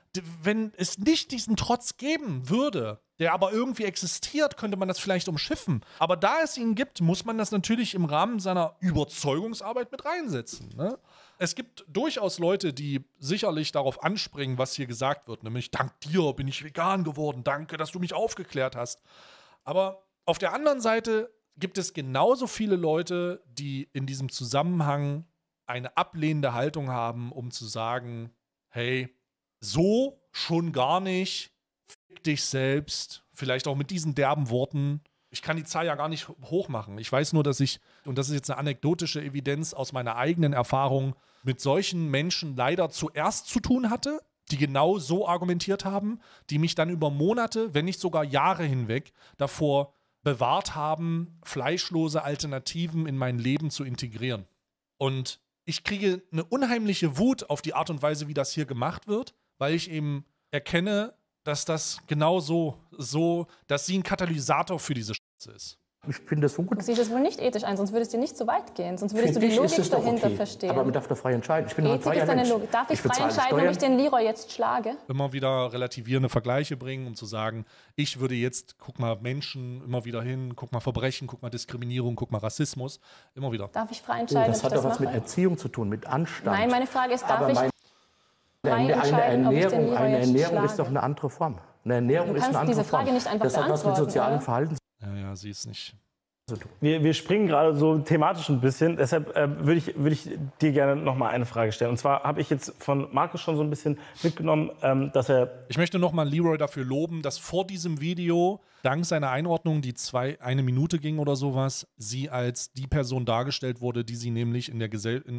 es nicht diesen Trotz geben würde, der aber irgendwie existiert, könnte man das vielleicht umschiffen. Aber da es ihn gibt, muss man das natürlich im Rahmen seiner Überzeugungsarbeit mit reinsetzen. Ne? Es gibt durchaus Leute, die sicherlich darauf anspringen, was hier gesagt wird. Nämlich, dank dir bin ich vegan geworden. Danke, dass du mich aufgeklärt hast. Aber auf der anderen Seite gibt es genauso viele Leute, die in diesem Zusammenhang eine ablehnende Haltung haben, um zu sagen, hey, so schon gar nicht, fick dich selbst, vielleicht auch mit diesen derben Worten. Ich kann die Zahl ja gar nicht hochmachen. Ich weiß nur, dass und das ist jetzt eine anekdotische Evidenz aus meiner eigenen Erfahrung, mit solchen Menschen leider zuerst zu tun hatte, die genau so argumentiert haben, die mich dann über Monate, wenn nicht sogar Jahre hinweg davor bewahrt haben, fleischlose Alternativen in mein Leben zu integrieren. Und ich kriege eine unheimliche Wut auf die Art und Weise, wie das hier gemacht wird, weil ich eben erkenne, dass das genau so, dass sie ein Katalysator für diese Scheiße ist. Ich finde das so gut. Du siehst es wohl nicht ethisch ein, sonst würdest du nicht so weit gehen. Sonst würdest du die Logik dahinter verstehen. Aber man darf doch frei entscheiden. Ich bin ein freier ist eine Mensch. Logik. Darf ich frei entscheiden, ob ich den Leroy jetzt schlage? Immer wieder relativierende Vergleiche bringen, um zu sagen, ich würde jetzt, guck mal Menschen immer wieder hin, guck mal Verbrechen, guck mal Diskriminierung, guck mal Rassismus, immer wieder. Darf ich frei entscheiden, das hat doch was mit Erziehung zu tun, mit Anstand. Nein, meine Frage ist, darf ich frei entscheiden, ob ich den Leroy Eine Ernährung ist doch eine andere Form. Eine Ernährung ist eine andere Form. Du kannst diese Frage nicht einfach beantworten, das hat was mit sozialem Verhalten. Ja, sie ist nicht. Wir springen gerade so thematisch ein bisschen, deshalb würde ich dir gerne noch mal eine Frage stellen. Und zwar habe ich jetzt von Markus schon so ein bisschen mitgenommen, dass er... Ich möchte noch mal Leroy dafür loben, dass vor diesem Video, dank seiner Einordnung, die 1 Minute ging oder sowas, sie als die Person dargestellt wurde, die sie nämlich in der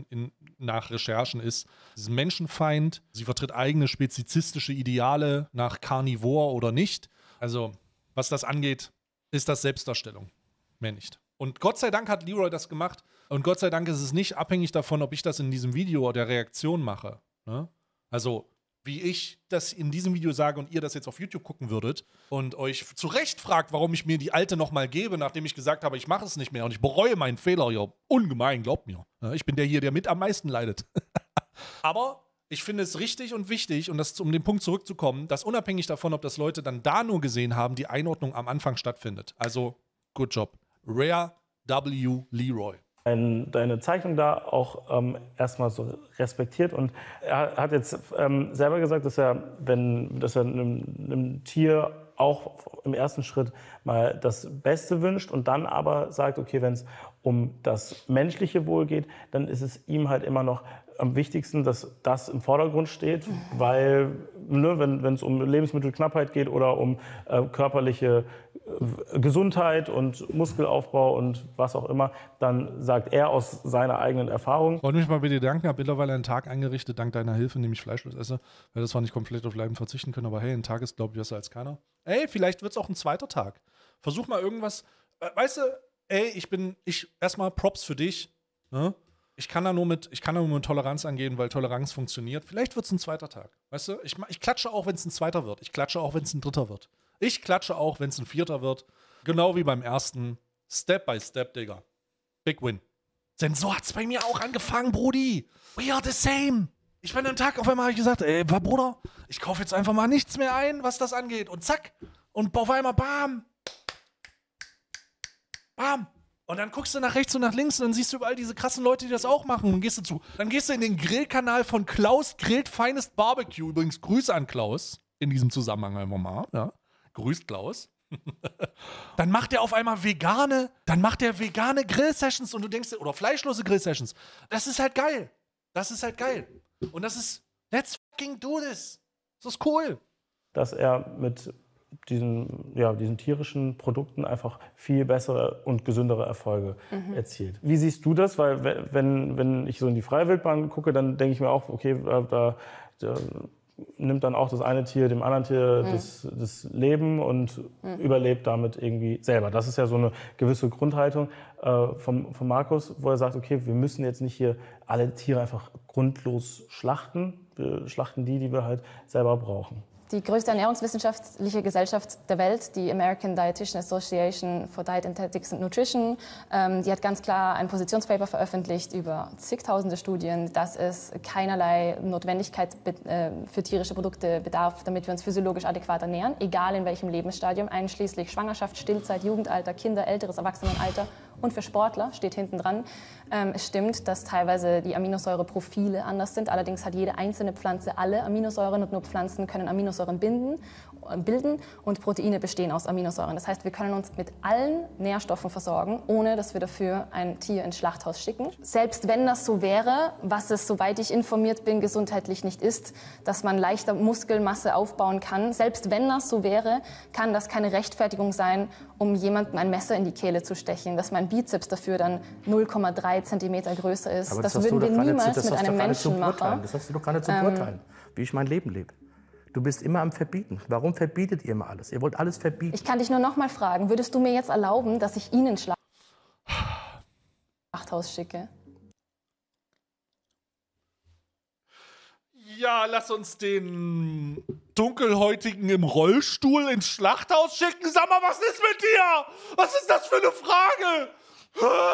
nach Recherchen ist. Sie ist ein Menschenfeind, sie vertritt eigene spezizistische Ideale nach Carnivore oder nicht. Also, was das angeht, ist das Selbstdarstellung. Mehr nicht. Und Gott sei Dank hat Leroy das gemacht. Und Gott sei Dank ist es nicht abhängig davon, ob ich das in diesem Video oder der Reaktion mache. Ne? Also, wie ich das in diesem Video sage und ihr das jetzt auf YouTube gucken würdet und euch zu Recht fragt, warum ich mir die alte nochmal gebe, nachdem ich gesagt habe, ich mache es nicht mehr und ich bereue meinen Fehler hier ungemein, glaubt mir. Ich bin der hier, der mit am meisten leidet. Aber ich finde es richtig und wichtig, und um den Punkt zurückzukommen, dass unabhängig davon, ob das Leute dann da nur gesehen haben, die Einordnung am Anfang stattfindet. Also, good job. Rare W. Leroy. Deine Zeichnung da auch erstmal so respektiert, und er hat jetzt selber gesagt, dass er einem Tier auch im ersten Schritt mal das Beste wünscht und dann aber sagt, okay, wenn es um das menschliche Wohl geht, dann ist es ihm halt immer noch am wichtigsten, dass das im Vordergrund steht, weil wenn es um Lebensmittelknappheit geht oder um körperliche Gesundheit und Muskelaufbau und was auch immer, dann sagt er aus seiner eigenen Erfahrung. Ich wollte mich mal bitte danken, ich habe mittlerweile einen Tag eingerichtet, dank deiner Hilfe, indem ich fleischlos esse. Ich werde zwar nicht komplett auf Leiden verzichten können, aber hey, ein Tag ist, glaube ich, besser als keiner. Ey, vielleicht wird es auch ein zweiter Tag. Versuch mal irgendwas, weißt du, ey, erstmal Props für dich, ne? Ich kann da nur mit Toleranz angehen, weil Toleranz funktioniert. Vielleicht wird es ein zweiter Tag. Weißt du, ich klatsche auch, wenn es ein zweiter wird. Ich klatsche auch, wenn es ein dritter wird. Ich klatsche auch, wenn es ein vierter wird. Genau wie beim ersten. Step by Step, Digga. Big Win. Denn so hat es bei mir auch angefangen, Brudi. We are the same. Ich bin am Tag auf einmal gesagt, ey, Bruder, ich kaufe jetzt einfach mal nichts mehr ein, was das angeht. Und zack. Und auf einmal bam. Bam. Und dann guckst du nach rechts und nach links und dann siehst du überall diese krassen Leute, die das auch machen. Und dann gehst du in den Grillkanal von Klaus Grillt Finest Barbecue. Übrigens Grüße an Klaus in diesem Zusammenhang einfach mal. Ja. Grüßt Klaus. Dann macht er auf einmal vegane Grill-Sessions und du denkst, oder fleischlose Grill-Sessions. Das ist halt geil. Und let's fucking do this. Das ist cool. Dass er mit diesen tierischen Produkten einfach viel bessere und gesündere Erfolge erzielt. Wie siehst du das? Weil wenn ich so in die Freiwildbahn gucke, dann denke ich mir auch, okay, da nimmt dann auch das eine Tier dem anderen Tier das Leben und überlebt damit irgendwie selber. Das ist ja so eine gewisse Grundhaltung von Markus, wo er sagt, okay, wir müssen jetzt nicht hier alle Tiere einfach grundlos schlachten. Wir schlachten die wir halt selber brauchen. Die größte ernährungswissenschaftliche Gesellschaft der Welt, die American Dietitian Association for Dietetics and Nutrition, die hat ganz klar ein Positionspaper veröffentlicht über zigtausende Studien, dass es keinerlei Notwendigkeit für tierische Produkte bedarf, damit wir uns physiologisch adäquat ernähren, egal in welchem Lebensstadium, einschließlich Schwangerschaft, Stillzeit, Jugendalter, Kinder, älteres Erwachsenenalter und für Sportler, steht hinten dran. Es stimmt, dass teilweise die Aminosäureprofile anders sind. Allerdings hat jede einzelne Pflanze alle Aminosäuren und nur Pflanzen können Aminosäuren bilden und Proteine bestehen aus Aminosäuren. Das heißt, wir können uns mit allen Nährstoffen versorgen, ohne dass wir dafür ein Tier ins Schlachthaus schicken. Selbst wenn das so wäre, was es, soweit ich informiert bin, gesundheitlich nicht ist, dass man leichter Muskelmasse aufbauen kann, selbst wenn das so wäre, kann das keine Rechtfertigung sein, um jemandem ein Messer in die Kehle zu stechen, dass mein Bizeps dafür dann 0,3 Zentimeter größer ist. Aber das würden wir niemals mit einem Menschen machen. Das hast du doch gar nicht zu beurteilen, wie ich mein Leben lebe. Du bist immer am Verbieten. Warum verbietet ihr immer alles? Ihr wollt alles verbieten. Ich kann dich nur noch mal fragen, würdest du mir jetzt erlauben, dass ich ihn ins Schlachthaus schicke? Ja, lass uns den Dunkelhäutigen im Rollstuhl ins Schlachthaus schicken. Sag mal, was ist mit dir? Was ist das für eine Frage? Hä?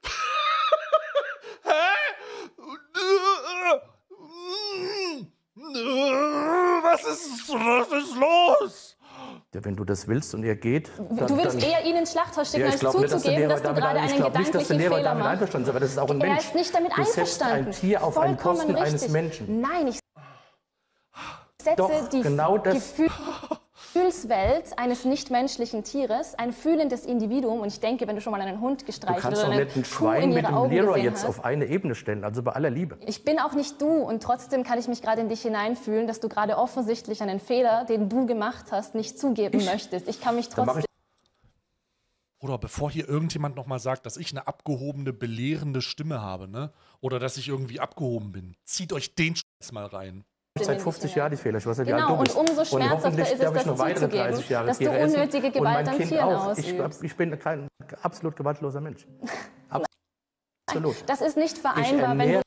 Was ist los? Ja, wenn du das willst und ihr geht... Du würdest eher ihn ins Schlachthaus schicken, als zuzugeben, dass du gerade einen gedanklichen Fehler machst. Aber das ist auch ein Mensch. Er ist nicht damit einverstanden. Du setzt ein Tier auf einen Posten eines Menschen. Nein, ich setze Doch, die genau das. Gefühlswelt eines nichtmenschlichen Tieres, ein fühlendes Individuum. Und ich denke, wenn du schon mal einen Hund Du gestreichelt kannst oder doch eine nicht ein Kuh Schwein in mit ihre dem Augen Leroy gesehen jetzt hast. auf eine Ebene stellen, also bei aller Liebe. Ich bin auch nicht du und trotzdem kann ich mich gerade in dich hineinfühlen, dass du gerade offensichtlich einen Fehler, den du gemacht hast, nicht zugeben möchtest. Ich kann mich trotzdem... Oder bevor hier irgendjemand nochmal sagt, dass ich eine abgehobene, belehrende Stimme habe, ne? Oder dass ich irgendwie abgehoben bin, zieht euch den Scheiß mal rein. Seit 50 Jahren die Fehler. Ich weiß nicht, wie alt Genau, du bist. und umso schmerzhafter ist es, darf ich das noch weitere zuzugeben, 30 Jahre dass du Tiere essen. unnötige Und Gewalt mein an Kind Tieren auch. ausübst. Ich bin kein absolut gewaltloser Mensch. Absolut. Das ist nicht vereinbar, wenn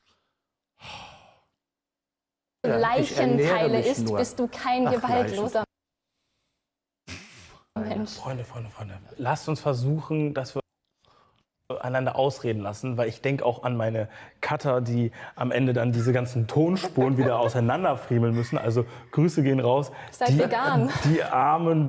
du Leichenteile isst, bist du kein gewaltloser Mensch. Freunde, lasst uns versuchen, dass wir einander ausreden lassen, weil ich denke auch an meine Cutter, die am Ende dann diese ganzen Tonspuren wieder auseinanderfriemeln müssen. Also Grüße gehen raus. Seid vegan. Die Armen.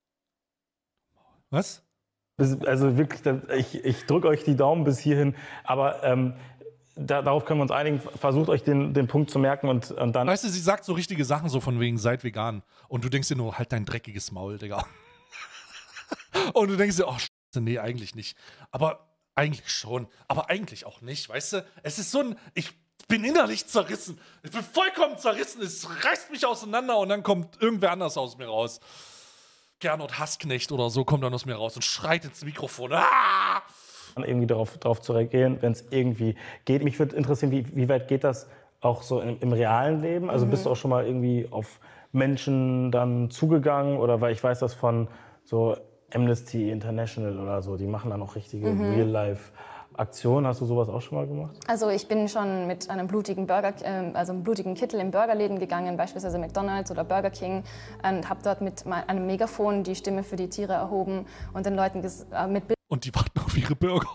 Was? Also wirklich, ich drücke euch die Daumen bis hierhin, aber darauf können wir uns einigen. Versucht euch den Punkt zu merken und dann... Weißt du, sie sagt so richtige Sachen, so von wegen, seid vegan. Und du denkst dir nur, halt dein dreckiges Maul, Digga. Und du denkst dir, oh, Scheiße, nee, eigentlich nicht. Aber eigentlich schon, aber eigentlich auch nicht, weißt du? Es ist so ein, ich bin innerlich zerrissen. Ich bin vollkommen zerrissen. Es reißt mich auseinander und dann kommt irgendwer anders aus mir raus. Gernot Hassknecht oder so kommt dann aus mir raus und schreit ins Mikrofon. Ah! Irgendwie darauf zu reagieren, wenn es irgendwie geht. Mich würde interessieren, wie weit geht das auch so im realen Leben? Also bist du auch schon mal irgendwie auf Menschen dann zugegangen? Oder weil ich weiß das von so Amnesty International oder so, die machen dann auch richtige Real-Life-Aktionen. Hast du sowas auch schon mal gemacht? Also ich bin schon mit einem blutigen einem blutigen Kittel in Burgerläden gegangen, beispielsweise McDonald's oder Burger King, und habe dort mit einem Megafon die Stimme für die Tiere erhoben und den Leuten mit Und die warten auf ihre Burger.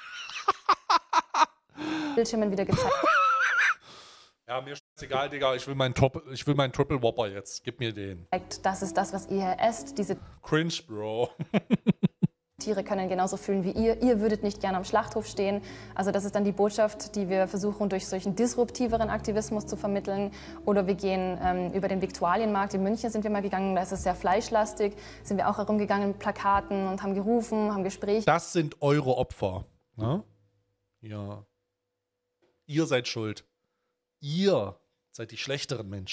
Bildschirmen wieder gezeigt. Ja, mir ist egal, Digga. Ich will meinen Triple Whopper jetzt. Gib mir den. Das ist das, was ihr hier esst. Diese Cringe, Bro. Tiere können genauso fühlen wie ihr. Ihr würdet nicht gerne am Schlachthof stehen. Also das ist dann die Botschaft, die wir versuchen, durch solchen disruptiveren Aktivismus zu vermitteln. Oder wir gehen über den Viktualienmarkt. In München sind wir mal gegangen, da ist es sehr fleischlastig. Sind wir auch herumgegangen mit Plakaten und haben gerufen, haben Gespräche. Das sind eure Opfer. Ne? Ja. Ihr seid schuld. Ihr seid die schlechteren Menschen.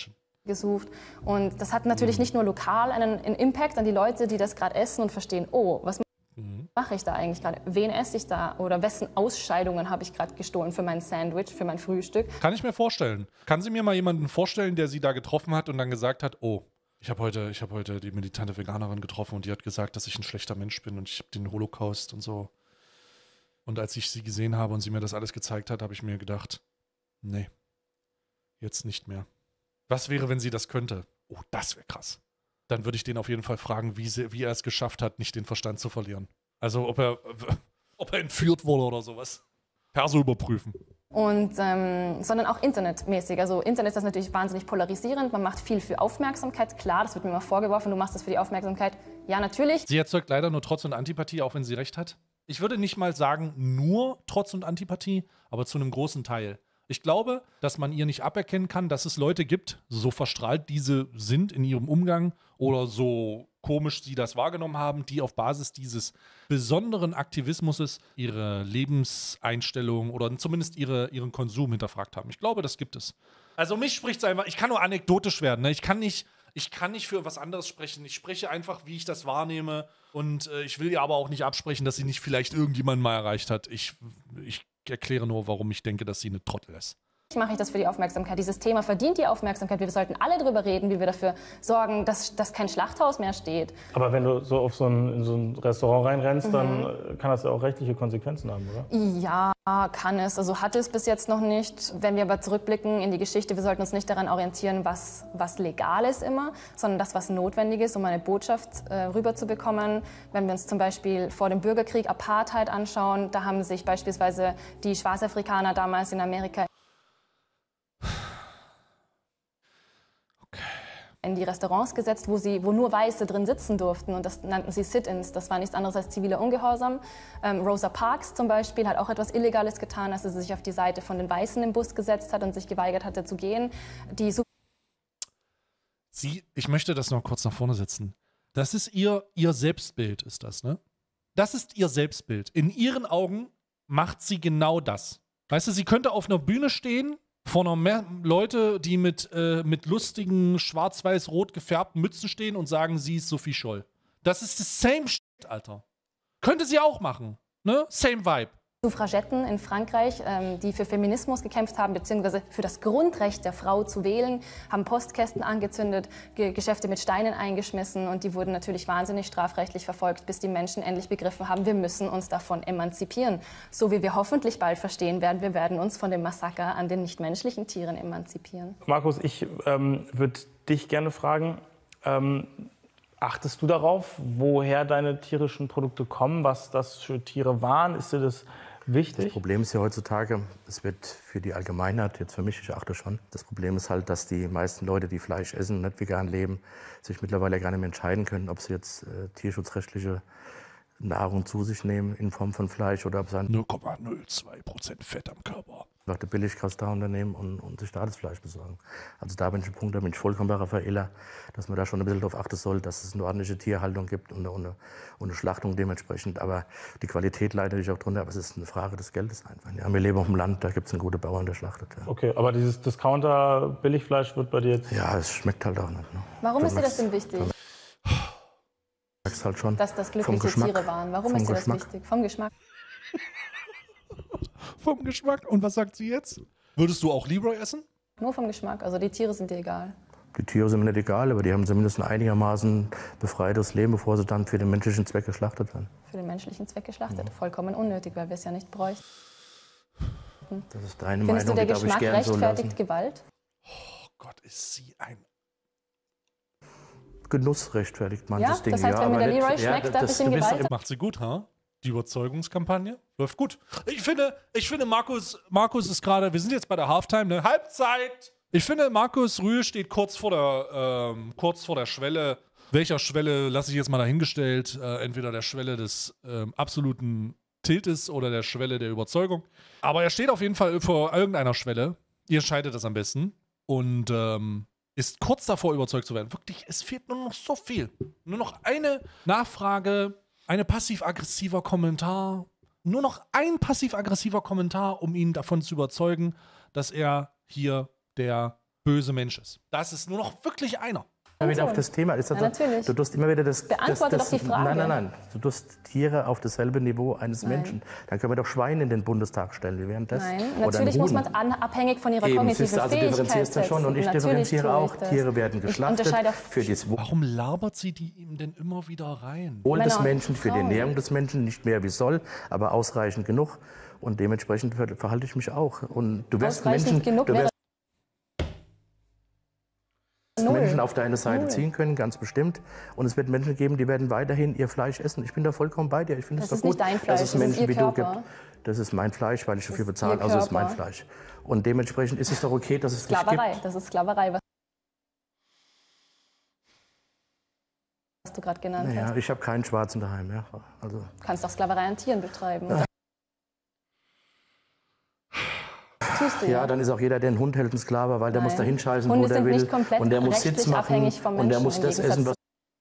gesucht. Und das hat natürlich nicht nur lokal einen Impact an die Leute, die das gerade essen und verstehen, oh, was mache ich da eigentlich gerade? Wen esse ich da? Oder wessen Ausscheidungen habe ich gerade gestohlen für mein Sandwich, für mein Frühstück? Kann ich mir vorstellen. Kann sie mir mal jemanden vorstellen, der sie da getroffen hat und dann gesagt hat, oh, ich habe heute die militante Veganerin getroffen und die hat gesagt, dass ich ein schlechter Mensch bin und ich habe den Holocaust und so. Und als ich sie gesehen habe und sie mir das alles gezeigt hat, habe ich mir gedacht, nee, jetzt nicht mehr. Was wäre, wenn sie das könnte? Oh, das wäre krass. Dann würde ich den auf jeden Fall fragen, wie er es geschafft hat, nicht den Verstand zu verlieren. Also ob er entführt wurde oder sowas. Perso überprüfen. Und, sondern auch internetmäßig. Also Internet ist natürlich wahnsinnig polarisierend. Man macht viel für Aufmerksamkeit. Klar, das wird mir immer vorgeworfen, du machst das für die Aufmerksamkeit. Ja, natürlich. Sie erzeugt leider nur Trotz und Antipathie, auch wenn sie recht hat. Ich würde nicht mal sagen, nur Trotz und Antipathie, aber zu einem großen Teil. Ich glaube, dass man ihr nicht aberkennen kann, dass es Leute gibt, so verstrahlt diese sind in ihrem Umgang oder so komisch sie das wahrgenommen haben, die auf Basis dieses besonderen Aktivismus ihre Lebenseinstellung oder zumindest ihren Konsum hinterfragt haben. Ich glaube, das gibt es. Also mich spricht es einfach, ich kann nur anekdotisch werden. Ne? Ich kann nicht für was anderes sprechen. Ich spreche einfach, wie ich das wahrnehme. Und ich will ihr aber auch nicht absprechen, dass sie nicht vielleicht irgendjemanden mal erreicht hat. Ich erkläre nur, warum ich denke, dass sie eine Trottel ist. Mache ich das für die Aufmerksamkeit. Dieses Thema verdient die Aufmerksamkeit. Wir sollten alle darüber reden, wie wir dafür sorgen, dass kein Schlachthaus mehr steht. Aber wenn du so in so ein Restaurant reinrennst, dann kann das ja auch rechtliche Konsequenzen haben, oder? Ja, kann es. Also hat es bis jetzt noch nicht. Wenn wir aber zurückblicken in die Geschichte, wir sollten uns nicht daran orientieren, was legal ist immer, sondern das, was notwendig ist, um eine Botschaft rüberzubekommen. Wenn wir uns zum Beispiel vor dem Bürgerkrieg Apartheid anschauen, da haben sich beispielsweise die Schwarzafrikaner damals in Amerika in die Restaurants gesetzt, wo nur Weiße drin sitzen durften, und das nannten sie Sit-ins. Das war nichts anderes als ziviler Ungehorsam. Rosa Parks zum Beispiel hat auch etwas Illegales getan, als sie sich auf die Seite von den Weißen im Bus gesetzt hat und sich geweigert hatte zu gehen. Ich möchte das noch kurz nach vorne setzen. Das ist ihr Selbstbild, ist das, ne? Das ist ihr Selbstbild. In ihren Augen macht sie genau das. Weißt du, sie könnte auf einer Bühne stehen, vor einer Leute, die mit lustigen, schwarz-weiß-rot gefärbten Mützen stehen und sagen, sie ist Sophie Scholl. Das ist das same shit, Alter. Könnte sie auch machen, ne? Same Vibe. Suffragetten in Frankreich, die für Feminismus gekämpft haben, beziehungsweise für das Grundrecht der Frau zu wählen, haben Postkästen angezündet, Geschäfte mit Steinen eingeschmissen, und die wurden natürlich wahnsinnig strafrechtlich verfolgt, bis die Menschen endlich begriffen haben, wir müssen uns davon emanzipieren. So wie wir hoffentlich bald verstehen werden, wir werden uns von dem Massaker an den nichtmenschlichen Tieren emanzipieren. Markus, ich würde dich gerne fragen, achtest du darauf, woher deine tierischen Produkte kommen, was das für Tiere waren? Ist dir das wichtig? Das Problem ist ja heutzutage, es wird für die Allgemeinheit, jetzt für mich, ich achte schon, das Problem ist halt, dass die meisten Leute, die Fleisch essen, nicht vegan leben, sich mittlerweile gar nicht mehr entscheiden können, ob sie jetzt tierschutzrechtliche Nahrung zu sich nehmen in Form von Fleisch oder ob sie 0,02% Fett am Körper. Nach der Billigkastanien und sich da das Fleisch besorgen. Also da bin ich ein Punkt, da bin ich vollkommen Raffaella, dass man da schon ein bisschen darauf achten soll, dass es eine ordentliche Tierhaltung gibt und eine Schlachtung dementsprechend. Aber die Qualität leidet natürlich auch drunter, aber es ist eine Frage des Geldes einfach. Ja, wir leben auf dem Land, da gibt es einen guten Bauern, der schlachtet. Ja. Okay, aber dieses Discounter-Billigfleisch wird bei dir jetzt... Ja, es schmeckt halt auch nicht. Ne? Warum ist dir das denn wichtig? Halt schon dass das glückliche Tiere waren. Warum ist dir das wichtig? Vom Geschmack. Vom Geschmack. Und was sagt sie jetzt? Würdest du auch Leroy essen? Nur vom Geschmack. Also die Tiere sind dir egal. Die Tiere sind mir nicht egal, aber die haben zumindest ein einigermaßen befreites Leben, bevor sie dann für den menschlichen Zweck geschlachtet werden. Für den menschlichen Zweck geschlachtet? Vollkommen unnötig, weil wir es ja nicht bräuchten. Das ist deine Findest Meinung, du, der die darf ich Geschmack gern so rechtfertigt lassen. Gewalt? Oh Gott, ist sie ein... Genuss rechtfertigt manches Ding. Das heißt, wenn mir der Leroy schmeckt, darf ich ihm Gewalt... Macht sie gut, ha? Die Überzeugungskampagne läuft gut. Ich finde Markus ist gerade, wir sind jetzt bei der Halftime, ne? Halbzeit. Ich finde, Markus Rühl steht kurz vor der Schwelle. Welcher Schwelle lasse ich jetzt mal dahingestellt? Entweder der Schwelle des absoluten Tiltes oder der Schwelle der Überzeugung. Aber er steht auf jeden Fall vor irgendeiner Schwelle. Ihr entscheidet das am besten. Und ist kurz davor, überzeugt zu werden. Wirklich, es fehlt nur noch so viel. Nur noch eine Nachfrage, ein passiv-aggressiver Kommentar. Nur noch ein passiv-aggressiver Kommentar, um ihn davon zu überzeugen, dass er hier der böse Mensch ist. Das ist nur noch wirklich einer. Wieder auf das Thema. Ist das Ja, natürlich. Du tust immer wieder das. Beantworte doch die Frage. Nein. Du tust Tiere auf dasselbe Niveau eines Menschen. Dann können wir doch Schweine in den Bundestag stellen. Wie wären das? Nein, Oder natürlich ein muss Huhn. man es abhängig von ihrer Eben, kognitiven siehst du, also Fähigkeit differenzierst du schon und ich setzen. differenziere Natürlich auch. tue ich das. Tiere werden geschlachtet unterscheide auch für das Wohl Warum labert sie die ihm denn immer wieder rein? des Männer und Menschen, für die Frauen. Ernährung des Menschen, nicht mehr wie soll, aber ausreichend genug. Und dementsprechend verhalte ich mich auch. Und du wirst Ausreichend genug wäre Menschen auf deine Seite ziehen können, ganz bestimmt. Und es wird Menschen geben, die werden weiterhin ihr Fleisch essen. Ich bin da vollkommen bei dir. Ich finde es Das doch ist gut, nicht dein Fleisch, dass es das ist Menschen ihr wie du gibt. Körper. Das ist mein Fleisch, weil ich dafür ist bezahle. ihr Also es ist mein Körper. Fleisch. Und dementsprechend ist es doch okay, dass es dich Sklaverei. gibt. Das ist Sklaverei, was du gerade genannt hast. Naja, ich habe keinen Schwarzen daheim. Ja. Also, Du kannst auch Sklaverei an Tieren betreiben. Das tust du ja, dann ist auch jeder, der einen Hund hält, ein Sklave, weil der muss da hinscheißen, Hunde wo der sind will. nicht komplett Und der muss Sitz rechtlich machen abhängig vom und der Menschen, muss im das Gegensatz essen, was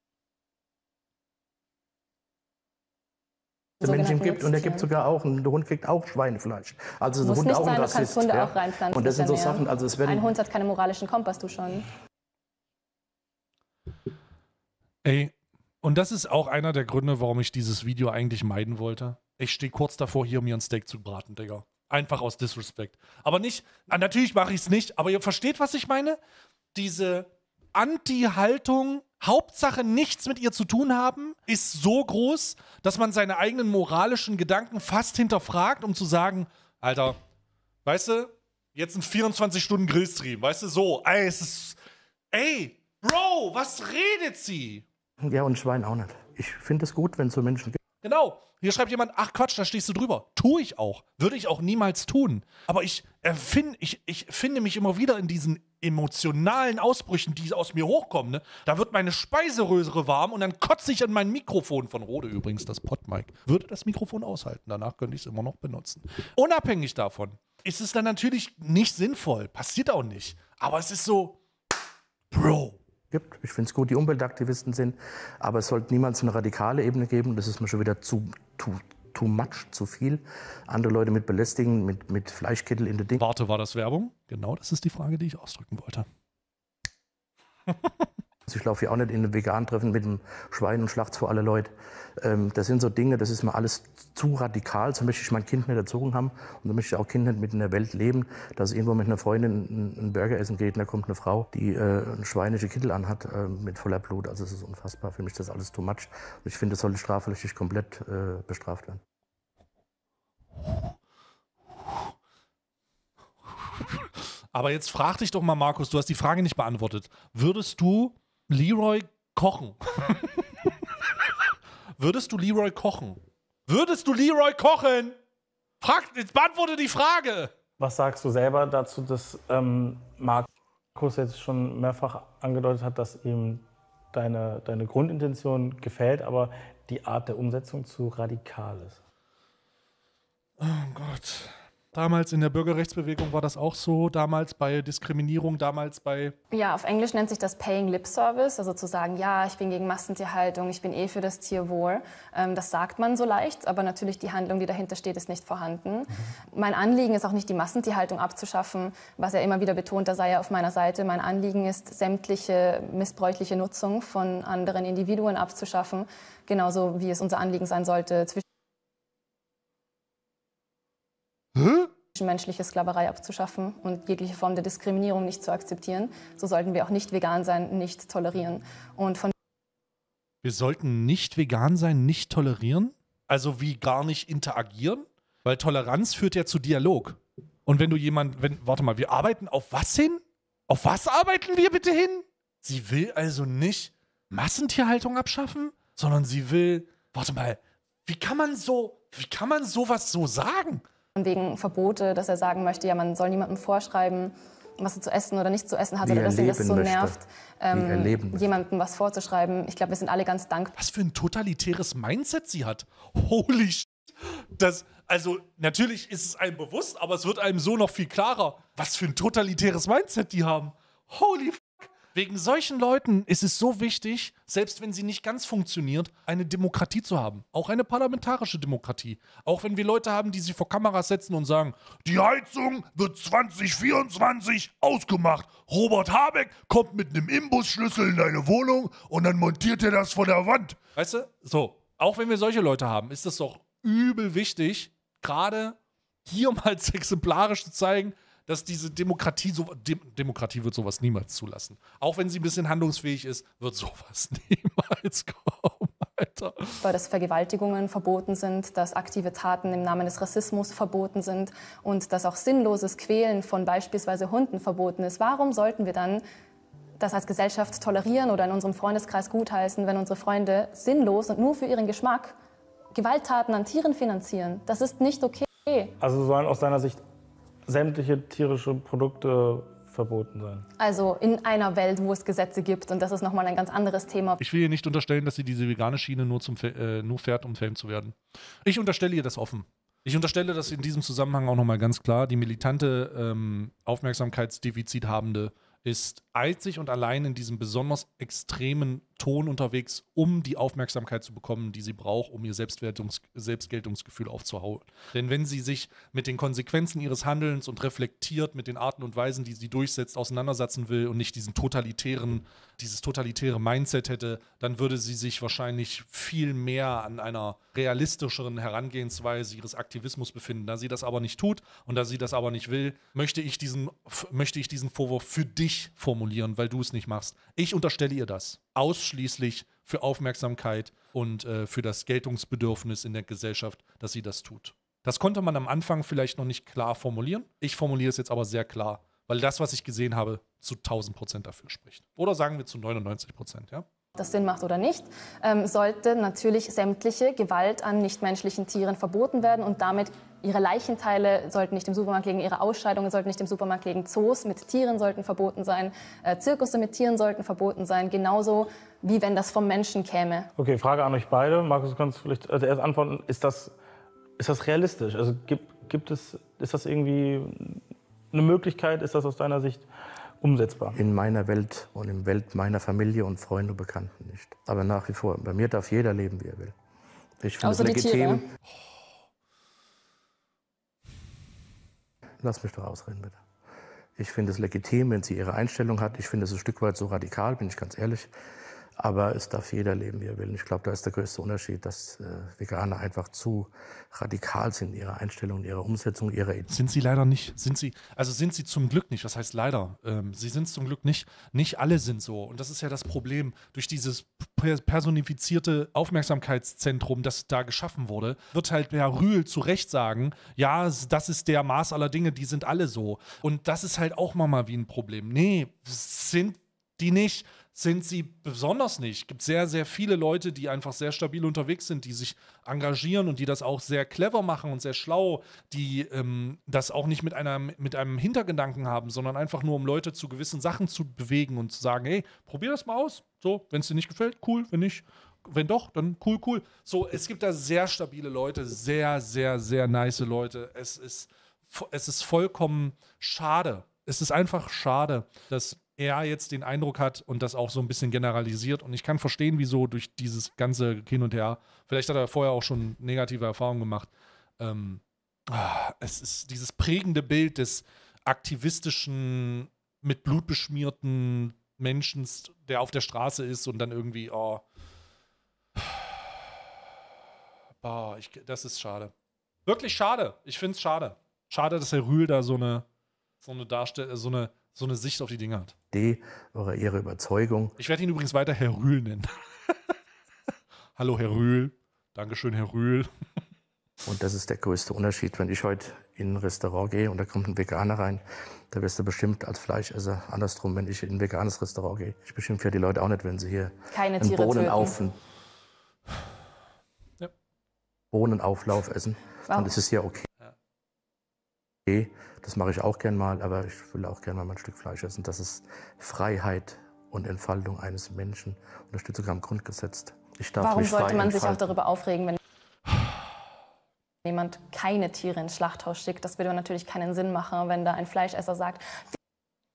der Mensch ihm sogenannten gibt. Und der gibt Nutztieren. sogar auch, ein Hund kriegt auch Schweinefleisch. Also ist der Muss Hund nicht auch ein sein, du kannst Rassist. Hunde Ja. auch reinpflanzen. Und das sind so ernähren. Sachen, also es Ein werden... Hund hat keinen moralischen Kompass, du schon. Ey, und das ist auch einer der Gründe, warum ich dieses Video eigentlich meiden wollte. Ich stehe kurz davor, hier mir ein Steak zu braten, Digga. Einfach aus Disrespect. Aber nicht, natürlich mache ich es nicht, aber ihr versteht, was ich meine? Diese Anti-Haltung, Hauptsache nichts mit ihr zu tun haben, ist so groß, dass man seine eigenen moralischen Gedanken fast hinterfragt, um zu sagen, Alter, weißt du, jetzt ein 24-Stunden-Grillstream, weißt du, so, ey, es ist, ey, Bro, was redet sie? Ja, und Schwein auch nicht. Ich finde es gut, wenn es so Menschen gibt. Genau. Hier schreibt jemand, ach Quatsch, da stehst du drüber. Tue ich auch. Würde ich auch niemals tun. Aber ich finde mich immer wieder in diesen emotionalen Ausbrüchen, die aus mir hochkommen. Ne? Da wird meine Speiseröhre warm und dann kotze ich an mein Mikrofon. Von Rode übrigens, das Podmic. Würde das Mikrofon aushalten. Danach könnte ich es immer noch benutzen. Unabhängig davon ist es dann natürlich nicht sinnvoll. Passiert auch nicht. Aber es ist so, Bro. Ich finde es gut, die Umweltaktivisten sind, aber es sollte niemals eine radikale Ebene geben. Das ist mir schon wieder too much, zu viel. Andere Leute mit belästigen, mit Fleischkittel in den Ding. Warte, war das Werbung? Genau, das ist die Frage, die ich ausdrücken wollte. Ich laufe ja auch nicht in ein Vegan-Treffen mit einem Schwein und schlacht's vor alle Leute. Das sind so Dinge, das ist mir alles zu radikal. So möchte ich mein Kind nicht erzogen haben. Und so möchte ich auch Kinder mit in der Welt leben, dass ich irgendwo mit einer Freundin einen Burger essen geht und da kommt eine Frau, die einen schweinischen Kittel anhat mit voller Blut. Also es ist unfassbar. Für mich ist das alles too much. Und ich finde, das sollte strafrechtlich komplett bestraft werden. Aber jetzt frag dich doch mal, Markus, du hast die Frage nicht beantwortet. Würdest du Leroy kochen? Würdest du Leroy kochen? Würdest du Leroy kochen? Jetzt beantworte die Frage. Was sagst du selber dazu, dass Markus jetzt schon mehrfach angedeutet hat, dass ihm deine Grundintention gefällt, aber die Art der Umsetzung zu radikal ist? Oh Gott. Damals in der Bürgerrechtsbewegung war das auch so, damals bei Diskriminierung, damals bei... Ja, auf Englisch nennt sich das Paying Lip Service, also zu sagen, ja, ich bin gegen Massentierhaltung, ich bin für das Tierwohl. Das sagt man so leicht, aber natürlich die Handlung, die dahinter steht, ist nicht vorhanden. Mein Anliegen ist auch nicht, die Massentierhaltung abzuschaffen, was er immer wieder betont, da sei er auf meiner Seite. Mein Anliegen ist, sämtliche missbräuchliche Nutzung von anderen Individuen abzuschaffen, genauso wie es unser Anliegen sein sollte, zwischenmenschliche Sklaverei abzuschaffen und jegliche Form der Diskriminierung nicht zu akzeptieren. So sollten wir auch nicht vegan sein, nicht tolerieren. Und von Wir sollten nicht vegan sein, nicht tolerieren? Also wie gar nicht interagieren? Weil Toleranz führt ja zu Dialog. Und wenn du warte mal, wir arbeiten auf was hin? Auf was arbeiten wir bitte hin? Sie will also nicht Massentierhaltung abschaffen, sondern sie will, warte mal, wie kann man sowas so sagen? wegen Verbote, dass er sagen möchte, ja, man soll niemandem vorschreiben, was er zu essen oder nicht zu essen hat, Wie oder dass ihn er das so leben nervt, möchte. jemandem was vorzuschreiben. Ich glaube, wir sind alle ganz dankbar. Was für ein totalitäres Mindset sie hat. Holy shit. Also natürlich ist es einem bewusst, aber es wird einem so noch viel klarer, was für ein totalitäres Mindset die haben. Holy fuck. Wegen solchen Leuten ist es so wichtig, selbst wenn sie nicht ganz funktioniert, eine Demokratie zu haben. Auch eine parlamentarische Demokratie. Auch wenn wir Leute haben, die sich vor Kameras setzen und sagen, die Heizung wird 2024 ausgemacht. Robert Habeck kommt mit einem Imbusschlüssel in deine Wohnung und dann montiert er das vor der Wand. Weißt du? So, auch wenn wir solche Leute haben, ist es doch übel wichtig, gerade hier mal exemplarisch zu zeigen, dass diese Demokratie, Demokratie wird sowas niemals zulassen. Auch wenn sie ein bisschen handlungsfähig ist, wird sowas niemals kommen, Alter. Dass Vergewaltigungen verboten sind, dass aktive Taten im Namen des Rassismus verboten sind und dass auch sinnloses Quälen von beispielsweise Hunden verboten ist. Warum sollten wir dann das als Gesellschaft tolerieren oder in unserem Freundeskreis gutheißen, wenn unsere Freunde sinnlos und nur für ihren Geschmack Gewalttaten an Tieren finanzieren? Das ist nicht okay. Also sollen aus deiner Sicht sämtliche tierische Produkte verboten sein? Also in einer Welt, wo es Gesetze gibt, und das ist nochmal ein ganz anderes Thema. Ich will ihr nicht unterstellen, dass sie diese vegane Schiene nur fährt, um Fame zu werden. Ich unterstelle ihr das offen. Ich unterstelle das in diesem Zusammenhang auch nochmal ganz klar. Die militante, Aufmerksamkeitsdefizit habende ist einzig und allein in diesem besonders extremen Ton unterwegs, um die Aufmerksamkeit zu bekommen, die sie braucht, um ihr Selbstgeltungsgefühl aufzuhauen. Denn wenn sie sich mit den Konsequenzen ihres Handelns und reflektiert mit den Arten und Weisen, die sie durchsetzt, auseinandersetzen will und nicht dieses totalitäre Mindset hätte, dann würde sie sich wahrscheinlich viel mehr an einer realistischeren Herangehensweise ihres Aktivismus befinden. Da sie das aber nicht tut und da sie das aber nicht will, möchte ich diesen Vorwurf für dich formulieren, weil du es nicht machst. Ich unterstelle ihr das. Ausschließlich für Aufmerksamkeit und für das Geltungsbedürfnis in der Gesellschaft, dass sie das tut. Das konnte man am Anfang vielleicht noch nicht klar formulieren. Ich formuliere es jetzt aber sehr klar, weil das, was ich gesehen habe, zu 1000% dafür spricht. Oder sagen wir zu 99%, ja? Das Sinn macht oder nicht, sollte natürlich sämtliche Gewalt an nichtmenschlichen Tieren verboten werden und damit ihre Leichenteile sollten nicht im Supermarkt liegen, ihre Ausscheidungen sollten nicht im Supermarkt liegen, Zoos mit Tieren sollten verboten sein, Zirkusse mit Tieren sollten verboten sein, genauso wie wenn das vom Menschen käme. Okay, Frage an euch beide. Markus, du kannst vielleicht als erst antworten. Ist das realistisch? Also ist das irgendwie eine Möglichkeit? Ist das aus deiner Sicht umsetzbar? In meiner Welt und in der Welt meiner Familie und Freunde und Bekannten nicht. Aber nach wie vor, bei mir darf jeder leben, wie er will. Ich finde es legitim. Lass mich doch ausreden, bitte. Ich finde es legitim, wenn sie ihre Einstellung hat. Ich finde es ein Stück weit so radikal, bin ich ganz ehrlich. Aber es darf jeder leben, wie er will. Und ich glaube, da ist der größte Unterschied, dass Veganer einfach zu radikal sind in ihrer Einstellung, in ihrer Umsetzung, ihrer Ideen. Sind sie leider nicht. Sind sie zum Glück nicht. Was heißt leider? Sie sind es zum Glück nicht. Nicht alle sind so. Und das ist ja das Problem. Durch dieses personifizierte Aufmerksamkeitszentrum, das da geschaffen wurde, wird halt Herr Rühl zu Recht sagen, ja, das ist der Maß aller Dinge, die sind alle so. Und das ist halt auch mal wie ein Problem. Nee, sind die nicht. Sind sie besonders nicht. Es gibt sehr, sehr viele Leute, die einfach sehr stabil unterwegs sind, die sich engagieren und die das auch sehr clever machen und sehr schlau, die das auch nicht mit einem Hintergedanken haben, sondern einfach nur, um Leute zu gewissen Sachen zu bewegen und zu sagen, hey, probier das mal aus. So, wenn es dir nicht gefällt, cool, wenn nicht, wenn doch, dann cool. So, es gibt da sehr stabile Leute, sehr, sehr, sehr nice Leute. Es ist vollkommen schade. Es ist einfach schade, dass er jetzt den Eindruck hat und das auch so ein bisschen generalisiert. Und ich kann verstehen, wieso durch dieses ganze Hin und Her, vielleicht hat er vorher auch schon negative Erfahrungen gemacht, es ist dieses prägende Bild des aktivistischen, mit Blut beschmierten Menschen, der auf der Straße ist und dann irgendwie, das ist schade. Wirklich schade. Ich finde es schade. Schade, dass Herr Rühl da so eine Sicht auf die Dinge hat. Oder ihre Überzeugung. Ich werde ihn übrigens weiter Herr Rühl nennen. Hallo Herr Rühl. Dankeschön Herr Rühl. Und das ist der größte Unterschied. Wenn ich heute in ein Restaurant gehe und da kommt ein Veganer rein, da wirst du bestimmt als Fleischesser andersrum, wenn ich in ein veganes Restaurant gehe. Ich beschimpfe ja die Leute auch nicht, wenn sie hier keine einen Tiere Bohnenauflauf essen. Dann ist es ja okay. Das mache ich auch gern mal, aber ich will auch gerne mal ein Stück Fleisch essen. Das ist Freiheit und Entfaltung eines Menschen und das steht sogar im Grundgesetz. Warum sollte man sich auch darüber aufregen, wenn jemand keine Tiere ins Schlachthaus schickt? Das würde natürlich keinen Sinn machen, wenn da ein Fleischesser sagt.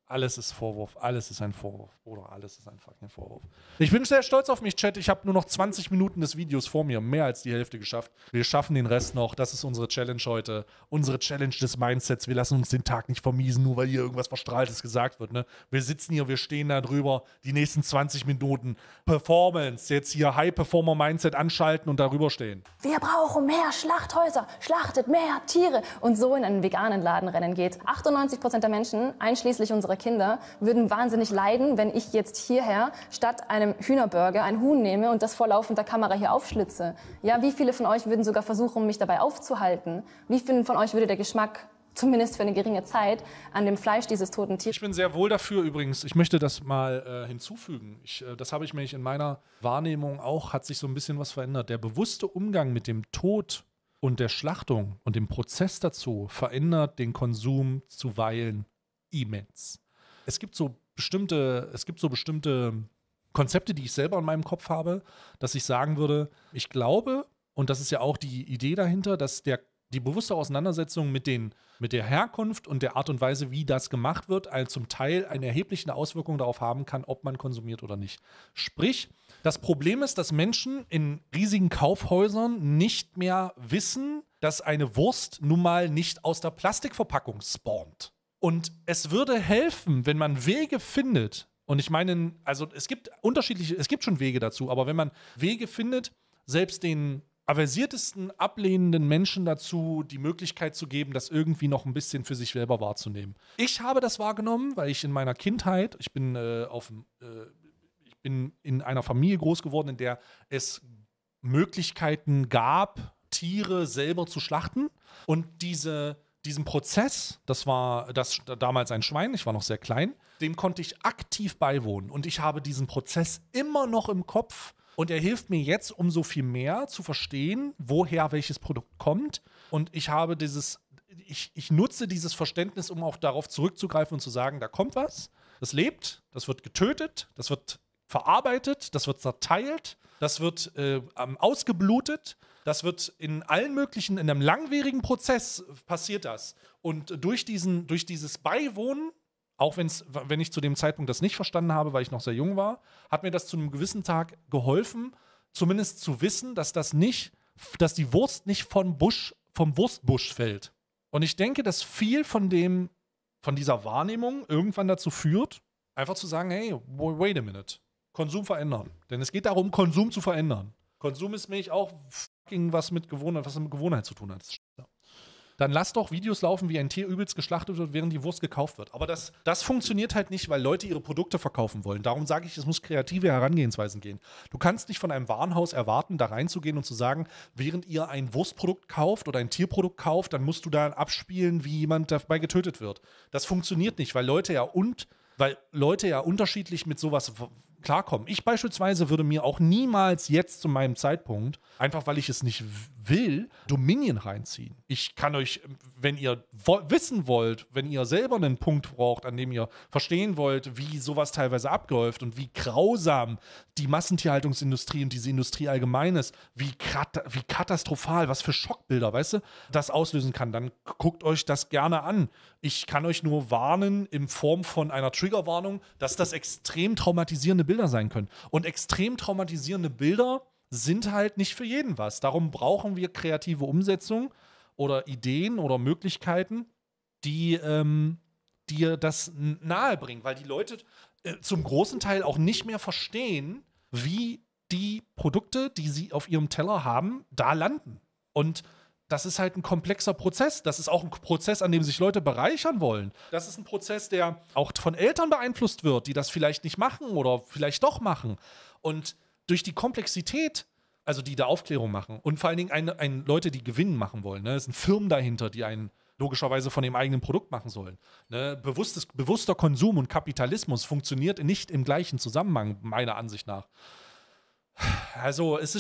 Alles ist Vorwurf, alles ist ein Vorwurf. Oder alles ist einfach ein Vorwurf. Ich bin sehr stolz auf mich, Chat. Ich habe nur noch 20 Minuten des Videos vor mir, mehr als die Hälfte geschafft. Wir schaffen den Rest noch. Das ist unsere Challenge heute. Unsere Challenge des Mindsets. Wir lassen uns den Tag nicht vermiesen, nur weil hier irgendwas Verstrahltes gesagt wird. Ne? Wir sitzen hier, wir stehen da drüber. Die nächsten 20 Minuten Performance. Jetzt hier High-Performer-Mindset anschalten und darüber stehen. Wir brauchen mehr Schlachthäuser, schlachtet mehr Tiere und so in einen veganen Laden rennen geht. 98% der Menschen, einschließlich unserer Kinder, würden wahnsinnig leiden, wenn ich jetzt hierher statt einem Hühnerburger ein Huhn nehme und das vor laufender Kamera hier aufschlitze. Ja, wie viele von euch würden sogar versuchen, mich dabei aufzuhalten? Wie vielen von euch würde der Geschmack, zumindest für eine geringe Zeit, an dem Fleisch dieses toten Tieres... Ich bin sehr wohl dafür übrigens. Ich möchte das mal hinzufügen. Das habe ich mich in meiner Wahrnehmung auch, hat sich so ein bisschen was verändert. Der bewusste Umgang mit dem Tod und der Schlachtung und dem Prozess dazu verändert den Konsum zuweilen immens. Es gibt so bestimmte Konzepte, die ich selber in meinem Kopf habe, dass ich sagen würde, ich glaube, und das ist ja auch die Idee dahinter, dass die bewusste Auseinandersetzung mit der Herkunft und der Art und Weise, wie das gemacht wird, zum Teil eine erhebliche Auswirkung darauf haben kann, ob man konsumiert oder nicht. Sprich, das Problem ist, dass Menschen in riesigen Kaufhäusern nicht mehr wissen, dass eine Wurst nun mal nicht aus der Plastikverpackung spawnt. Und es würde helfen, wenn man Wege findet, und ich meine, also es gibt schon Wege dazu, aber wenn man Wege findet, selbst den aversiertesten, ablehnenden Menschen dazu die Möglichkeit zu geben, das irgendwie noch ein bisschen für sich selber wahrzunehmen. Ich habe das wahrgenommen, weil ich in meiner Kindheit, ich bin in einer Familie groß geworden, in der es Möglichkeiten gab, Tiere selber zu schlachten. Und diesen Prozess, das war damals ein Schwein, ich war noch sehr klein, dem konnte ich aktiv beiwohnen. Und ich habe diesen Prozess immer noch im Kopf. Und er hilft mir jetzt umso viel mehr zu verstehen, woher welches Produkt kommt. Und ich nutze dieses Verständnis, um auch darauf zurückzugreifen und zu sagen, da kommt was, das lebt, das wird getötet, das wird verarbeitet, das wird zerteilt, das wird ausgeblutet. Das wird in einem langwierigen Prozess passiert das. Und durch dieses Beiwohnen, auch wenn ich zu dem Zeitpunkt das nicht verstanden habe, weil ich noch sehr jung war, hat mir das zu einem gewissen Tag geholfen, zumindest zu wissen, dass die Wurst nicht vom Wurstbusch fällt. Und ich denke, dass viel von dieser Wahrnehmung irgendwann dazu führt, einfach zu sagen, hey, wait a minute, Konsum verändern. Denn es geht darum, Konsum zu verändern. Konsum ist nämlich auch was mit Gewohnheit zu tun hat. Dann lass doch Videos laufen, wie ein Tier übelst geschlachtet wird, während die Wurst gekauft wird. Aber das funktioniert halt nicht, weil Leute ihre Produkte verkaufen wollen. Darum sage ich, es muss kreative Herangehensweisen gehen. Du kannst nicht von einem Warenhaus erwarten, da reinzugehen und zu sagen, während ihr ein Wurstprodukt kauft oder ein Tierprodukt kauft, dann musst du da abspielen, wie jemand dabei getötet wird. Das funktioniert nicht, weil Leute ja unterschiedlich mit sowas klarkommen. Ich beispielsweise würde mir auch niemals jetzt zu meinem Zeitpunkt, einfach weil ich es nicht will, Dominion reinziehen. Ich kann euch, wenn ihr wissen wollt, wenn ihr selber einen Punkt braucht, an dem ihr verstehen wollt, wie sowas teilweise abläuft und wie grausam die Massentierhaltungsindustrie und diese Industrie allgemein ist, wie katastrophal, was für Schockbilder, weißt du, das auslösen kann, dann guckt euch das gerne an. Ich kann euch nur warnen, in Form von einer Triggerwarnung, dass das extrem traumatisierende Bilder sein können. Und extrem traumatisierende Bilder sind halt nicht für jeden was. Darum brauchen wir kreative Umsetzung oder Ideen oder Möglichkeiten, die dir das nahebringen, weil die Leute zum großen Teil auch nicht mehr verstehen, wie die Produkte, die sie auf ihrem Teller haben, da landen. Und das ist halt ein komplexer Prozess. Das ist auch ein Prozess, an dem sich Leute bereichern wollen. Das ist ein Prozess, der auch von Eltern beeinflusst wird, die das vielleicht nicht machen oder vielleicht doch machen. Und durch die Komplexität, also die da Aufklärung machen und vor allen Dingen Leute, die Gewinn machen wollen. Ne? Es sind Firmen dahinter, die einen logischerweise von dem eigenen Produkt machen sollen. Ne? Bewusster Konsum und Kapitalismus funktioniert nicht im gleichen Zusammenhang, meiner Ansicht nach. Also es ist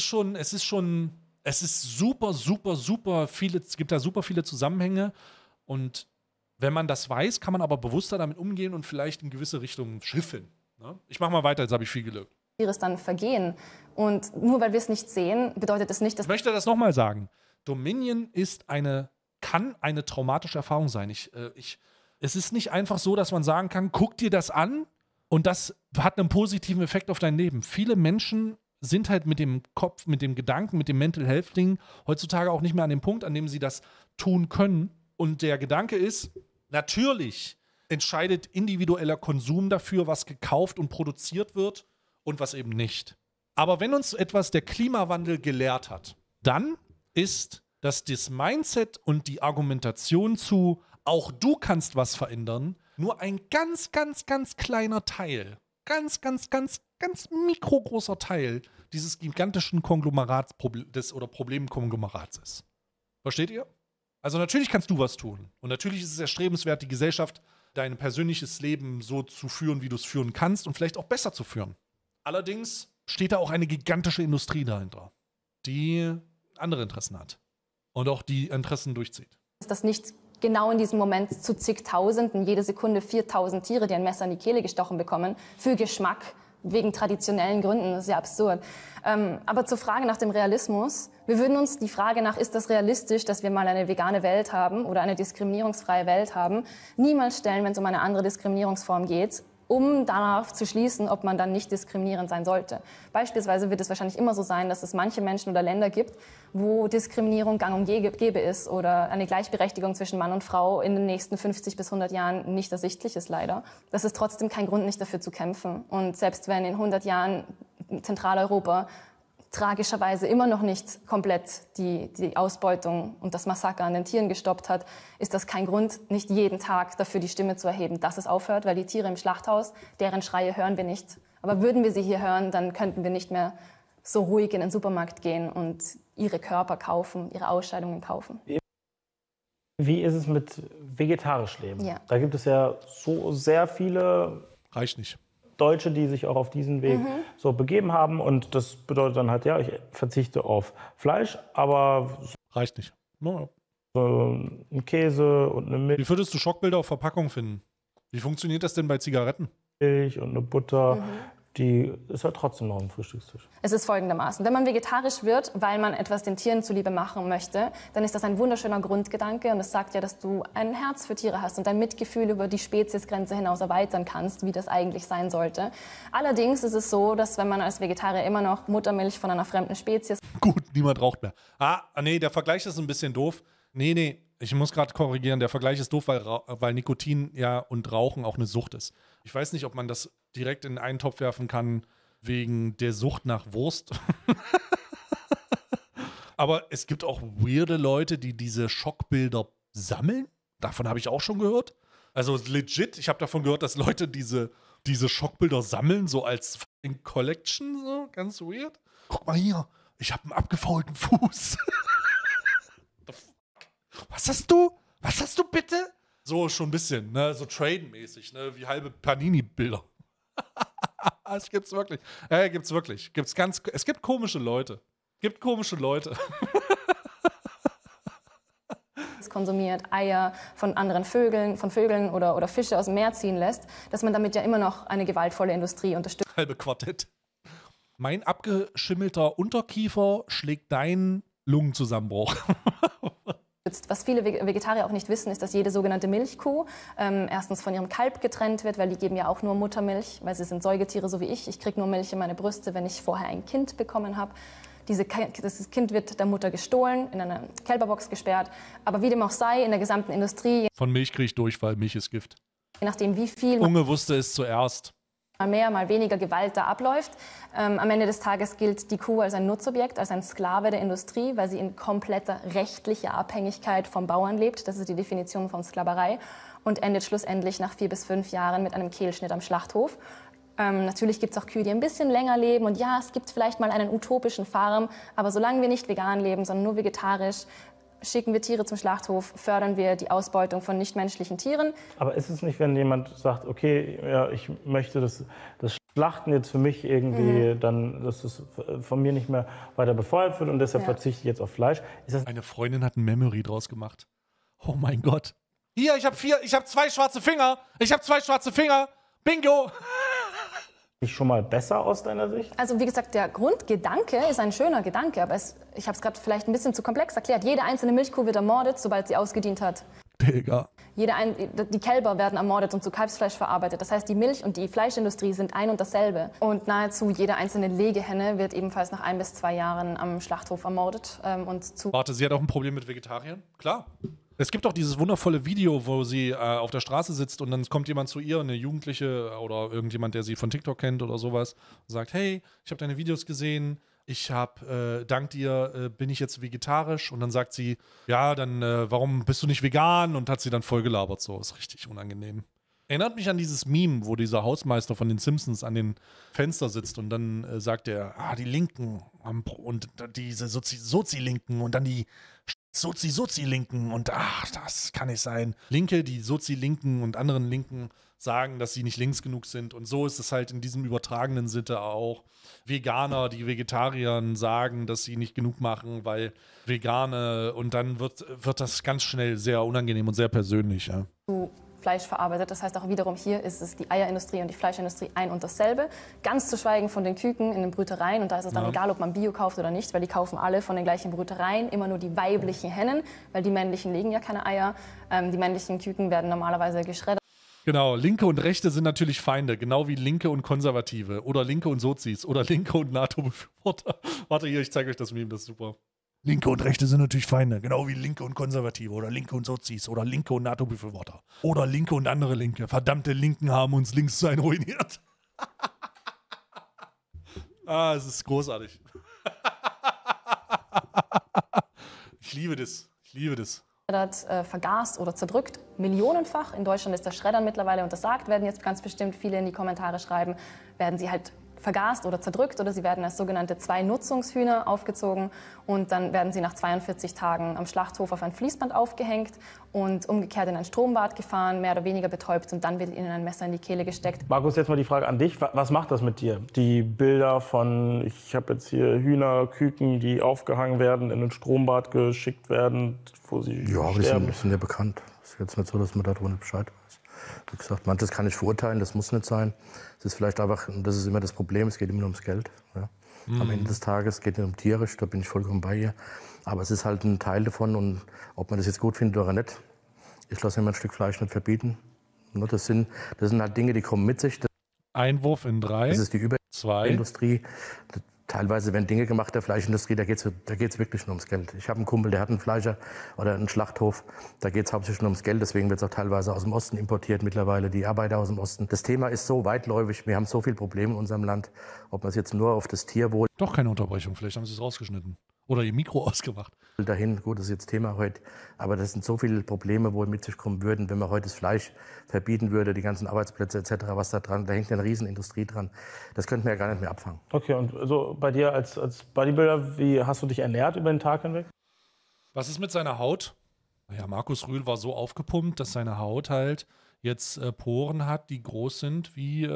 super, super, super viele, es gibt da super viele Zusammenhänge und wenn man das weiß, kann man aber bewusster damit umgehen und vielleicht in gewisse Richtungen schiffen. Ne? Ich mache mal weiter, jetzt habe ich viel Glück. dann vergehen. Und nur weil wir es nicht sehen, bedeutet es nicht, dass... Ich möchte das nochmal sagen. Dominion kann eine traumatische Erfahrung sein. Ich es ist nicht einfach so, dass man sagen kann, guck dir das an und das hat einen positiven Effekt auf dein Leben. Viele Menschen sind halt mit dem Kopf, mit dem Gedanken, mit dem Mental Health Ding heutzutage auch nicht mehr an dem Punkt, an dem sie das tun können. Und der Gedanke ist, natürlich entscheidet individueller Konsum dafür, was gekauft und produziert wird und was eben nicht. Aber wenn uns etwas der Klimawandel gelehrt hat, dann ist, dass das Mindset und die Argumentation zu, auch du kannst was verändern, nur ein ganz, ganz, ganz kleiner Teil, ganz mikrogroßer Teil dieses gigantischen Konglomerats oder Problemkonglomerats ist. Versteht ihr? Also natürlich kannst du was tun. Und natürlich ist es erstrebenswert, die Gesellschaft, dein persönliches Leben so zu führen, wie du es führen kannst und vielleicht auch besser zu führen. Allerdings steht da auch eine gigantische Industrie dahinter, die andere Interessen hat und auch die Interessen durchzieht. Ist das nicht genau in diesem Moment zu zigtausenden, jede Sekunde 4000 Tiere, die ein Messer in die Kehle gestochen bekommen, für Geschmack, wegen traditionellen Gründen, das ist ja absurd. Aber zur Frage nach dem Realismus, wir würden uns die Frage nach, ist das realistisch, dass wir mal eine vegane Welt haben oder eine diskriminierungsfreie Welt haben, niemals stellen, wenn es um eine andere Diskriminierungsform geht, um darauf zu schließen, ob man dann nicht diskriminierend sein sollte. Beispielsweise wird es wahrscheinlich immer so sein, dass es manche Menschen oder Länder gibt, wo Diskriminierung gang und gäbe ist oder eine Gleichberechtigung zwischen Mann und Frau in den nächsten 50 bis 100 Jahren nicht ersichtlich ist, leider. Das ist trotzdem kein Grund, nicht dafür zu kämpfen. Und selbst wenn in 100 Jahren Zentraleuropa tragischerweise immer noch nicht komplett die Ausbeutung und das Massaker an den Tieren gestoppt hat, ist das kein Grund, nicht jeden Tag dafür die Stimme zu erheben, dass es aufhört, weil die Tiere im Schlachthaus, deren Schreie hören wir nicht. Aber würden wir sie hier hören, dann könnten wir nicht mehr so ruhig in den Supermarkt gehen und ihre Körper kaufen, ihre Ausscheidungen kaufen. Wie ist es mit vegetarisch leben? Ja. Da gibt es ja so sehr viele Reicht nicht. Deutsche, die sich auch auf diesen Weg so begeben haben. Und das bedeutet dann halt, ja, ich verzichte auf Fleisch, aber Reicht nicht. No. so ein Käse und eine Wie würdest du Schockbilder auf Verpackung finden? Wie funktioniert das denn bei Zigaretten? Milch und eine Butter, die ist halt trotzdem noch im Frühstückstisch. Es ist folgendermaßen. Wenn man vegetarisch wird, weil man etwas den Tieren zuliebe machen möchte, dann ist das ein wunderschöner Grundgedanke und es sagt ja, dass du ein Herz für Tiere hast und ein Mitgefühl über die Speziesgrenze hinaus erweitern kannst, wie das eigentlich sein sollte. Allerdings ist es so, dass wenn man als Vegetarier immer noch Muttermilch von einer fremden Spezies... Gut, niemand raucht mehr. Nee, der Vergleich ist ein bisschen doof. Nee, ich muss gerade korrigieren. Der Vergleich ist doof, weil Nikotin ja und Rauchen auch eine Sucht ist. Ich weiß nicht, ob man das direkt in einen Topf werfen kann, wegen der Sucht nach Wurst. Aber es gibt auch weirde Leute, die diese Schockbilder sammeln. Davon habe ich auch schon gehört. Also legit, ich habe davon gehört, dass Leute diese Schockbilder sammeln, so als Collection, so ganz weird. Guck mal hier, ich habe einen abgefaulten Fuß. Was hast du? Was hast du bitte? So schon ein bisschen, ne? So Traden-mäßig, ne? Wie halbe Panini-Bilder. Es gibt's wirklich. Gibt's wirklich. Es gibt komische Leute. konsumiert, Eier von anderen Vögeln, oder Fische aus dem Meer ziehen lässt, dass man damit ja immer noch eine gewaltvolle Industrie unterstützt. Halbe Quartett. Mein abgeschimmelter Unterkiefer schlägt deinen Lungenzusammenbruch. Was viele Vegetarier auch nicht wissen, ist, dass jede sogenannte Milchkuh erstens von ihrem Kalb getrennt wird, weil die geben ja auch nur Muttermilch, weil sie sind Säugetiere so wie ich. Ich kriege nur Milch in meine Brüste, wenn ich vorher ein Kind bekommen habe. Das Kind wird der Mutter gestohlen, in eine Kälberbox gesperrt. Aber wie dem auch sei, in der gesamten Industrie... Von Milch kriege ich Durchfall, Milch ist Gift. Je nachdem, wie viel... Unge wusste es zuerst. Mal mehr, mal weniger Gewalt da abläuft. Am Ende des Tages gilt die Kuh als ein Nutzobjekt, als ein Sklave der Industrie, weil sie in kompletter rechtlicher Abhängigkeit vom Bauern lebt. Das ist die Definition von Sklaverei und endet schlussendlich nach 4 bis 5 Jahren mit einem Kehlschnitt am Schlachthof. Natürlich gibt es auch Kühe, die ein bisschen länger leben und ja, es gibt vielleicht mal einen utopischen Farm, aber solange wir nicht vegan leben, sondern nur vegetarisch, schicken wir Tiere zum Schlachthof, fördern wir die Ausbeutung von nichtmenschlichen Tieren. Aber ist es nicht, wenn jemand sagt, okay, ja, ich möchte das Schlachten jetzt für mich irgendwie, dann, dass es von mir nicht mehr weiter befeuert wird und deshalb verzichte ich jetzt auf Fleisch? Ist das Eine Freundin hat ein Memory draus gemacht. Oh mein Gott. Hier, ich habe 2 schwarze Finger. Bingo. nicht schon mal besser aus deiner Sicht? Also wie gesagt, der Grundgedanke ist ein schöner Gedanke, aber ich habe es gerade vielleicht ein bisschen zu komplex erklärt. Jede einzelne Milchkuh wird ermordet, sobald sie ausgedient hat. Digga. Die Kälber werden ermordet und zu Kalbsfleisch verarbeitet. Das heißt, die Milch- und die Fleischindustrie sind ein und dasselbe. Und nahezu jede einzelne Legehenne wird ebenfalls nach 1 bis 2 Jahren am Schlachthof ermordet. Warte, sie hat auch ein Problem mit Vegetariern? Klar. Es gibt auch dieses wundervolle Video, wo sie auf der Straße sitzt und dann kommt jemand zu ihr, eine Jugendliche oder irgendjemand, der sie von TikTok kennt oder sowas, und sagt, hey, ich habe deine Videos gesehen, ich habe, dank dir bin ich jetzt vegetarisch. Und dann sagt sie, ja, dann warum bist du nicht vegan? Und hat sie dann voll gelabert. So, ist richtig unangenehm. Erinnert mich an dieses Meme, wo dieser Hausmeister von den Simpsons an den Fenster sitzt und dann sagt er, die Linken und diese Sozi-Linken und dann die Sozi-Linken und das kann nicht sein. Linke, die Sozi-Linken und anderen Linken sagen, dass sie nicht links genug sind. Und so ist es halt in diesem übertragenen Sinne auch. Veganer, die Vegetariern sagen, dass sie nicht genug machen, weil Vegane, und dann wird das ganz schnell sehr unangenehm und sehr persönlich. Ja. Fleisch verarbeitet. Das heißt auch wiederum hier ist es die Eierindustrie und die Fleischindustrie ein und dasselbe. Ganz zu schweigen von den Küken in den Brütereien. Und da ist es dann egal, ob man Bio kauft oder nicht, weil die kaufen alle von den gleichen Brütereien immer nur die weiblichen Hennen, weil die männlichen legen ja keine Eier. Die männlichen Küken werden normalerweise geschreddert. Genau, Linke und Rechte sind natürlich Feinde, genau wie Linke und Konservative oder Linke und Sozis oder Linke und NATO-Befürworter. Warte hier, ich zeige euch das Meme, das ist super. Linke und Rechte sind natürlich Feinde, genau wie Linke und Konservative oder Linke und Sozis oder Linke und NATO-Befürworter oder Linke und andere Linke. Verdammte Linken haben uns links sein ruiniert. Es ist großartig. Ich liebe das, vergast oder zerdrückt, millionenfach. In Deutschland ist das Schreddern mittlerweile untersagt, werden jetzt ganz bestimmt viele in die Kommentare schreiben, werden sie halt vergast oder zerdrückt oder sie werden als sogenannte 2-Nutzungshühner aufgezogen und dann werden sie nach 42 Tagen am Schlachthof auf ein Fließband aufgehängt und umgekehrt in ein Strombad gefahren, mehr oder weniger betäubt und dann wird ihnen ein Messer in die Kehle gesteckt. Markus, jetzt mal die Frage an dich. Was macht das mit dir? Die Bilder von, ich habe jetzt hier Hühner, Küken, die aufgehangen werden, in ein Strombad geschickt werden, wo sie sterben. Die sind ja bekannt. Es ist jetzt nicht so, dass man darüber nicht Bescheid weiß. Wie gesagt, manches kann ich verurteilen, das muss nicht sein. Es ist vielleicht einfach, und das ist immer das Problem, es geht immer nur ums Geld. Ja. Am Ende des Tages geht es nicht um tierisch, da bin ich vollkommen bei ihr. Aber es ist halt ein Teil davon und ob man das jetzt gut findet oder nicht, ich lasse mir ein Stück Fleisch nicht verbieten. Das sind halt Dinge, die kommen mit sich. Einwurf in 3. Das ist die Überindustrie. Teilweise werden Dinge gemacht der Fleischindustrie, da geht's wirklich nur ums Geld. Ich habe einen Kumpel, der hat einen Fleischer oder einen Schlachthof, da geht es hauptsächlich nur ums Geld, deswegen wird es auch teilweise aus dem Osten importiert mittlerweile, die Arbeiter aus dem Osten. Das Thema ist so weitläufig, wir haben so viele Probleme in unserem Land, ob man es jetzt nur auf das Tierwohl... Doch keine Unterbrechung, vielleicht haben sie es rausgeschnitten. Oder ihr Mikro ausgemacht. Dahin, gut, das ist jetzt Thema heute, aber das sind so viele Probleme, wo mit sich kommen würden, wenn man heute das Fleisch verbieten würde, die ganzen Arbeitsplätze etc., was da dran, da hängt eine Riesenindustrie dran. Das könnten wir ja gar nicht mehr abfangen. Okay, und so bei dir als Bodybuilder, wie hast du dich ernährt über den Tag hinweg? Was ist mit seiner Haut? Naja, Markus Rühl war so aufgepumpt, dass seine Haut halt jetzt Poren hat, die groß sind wie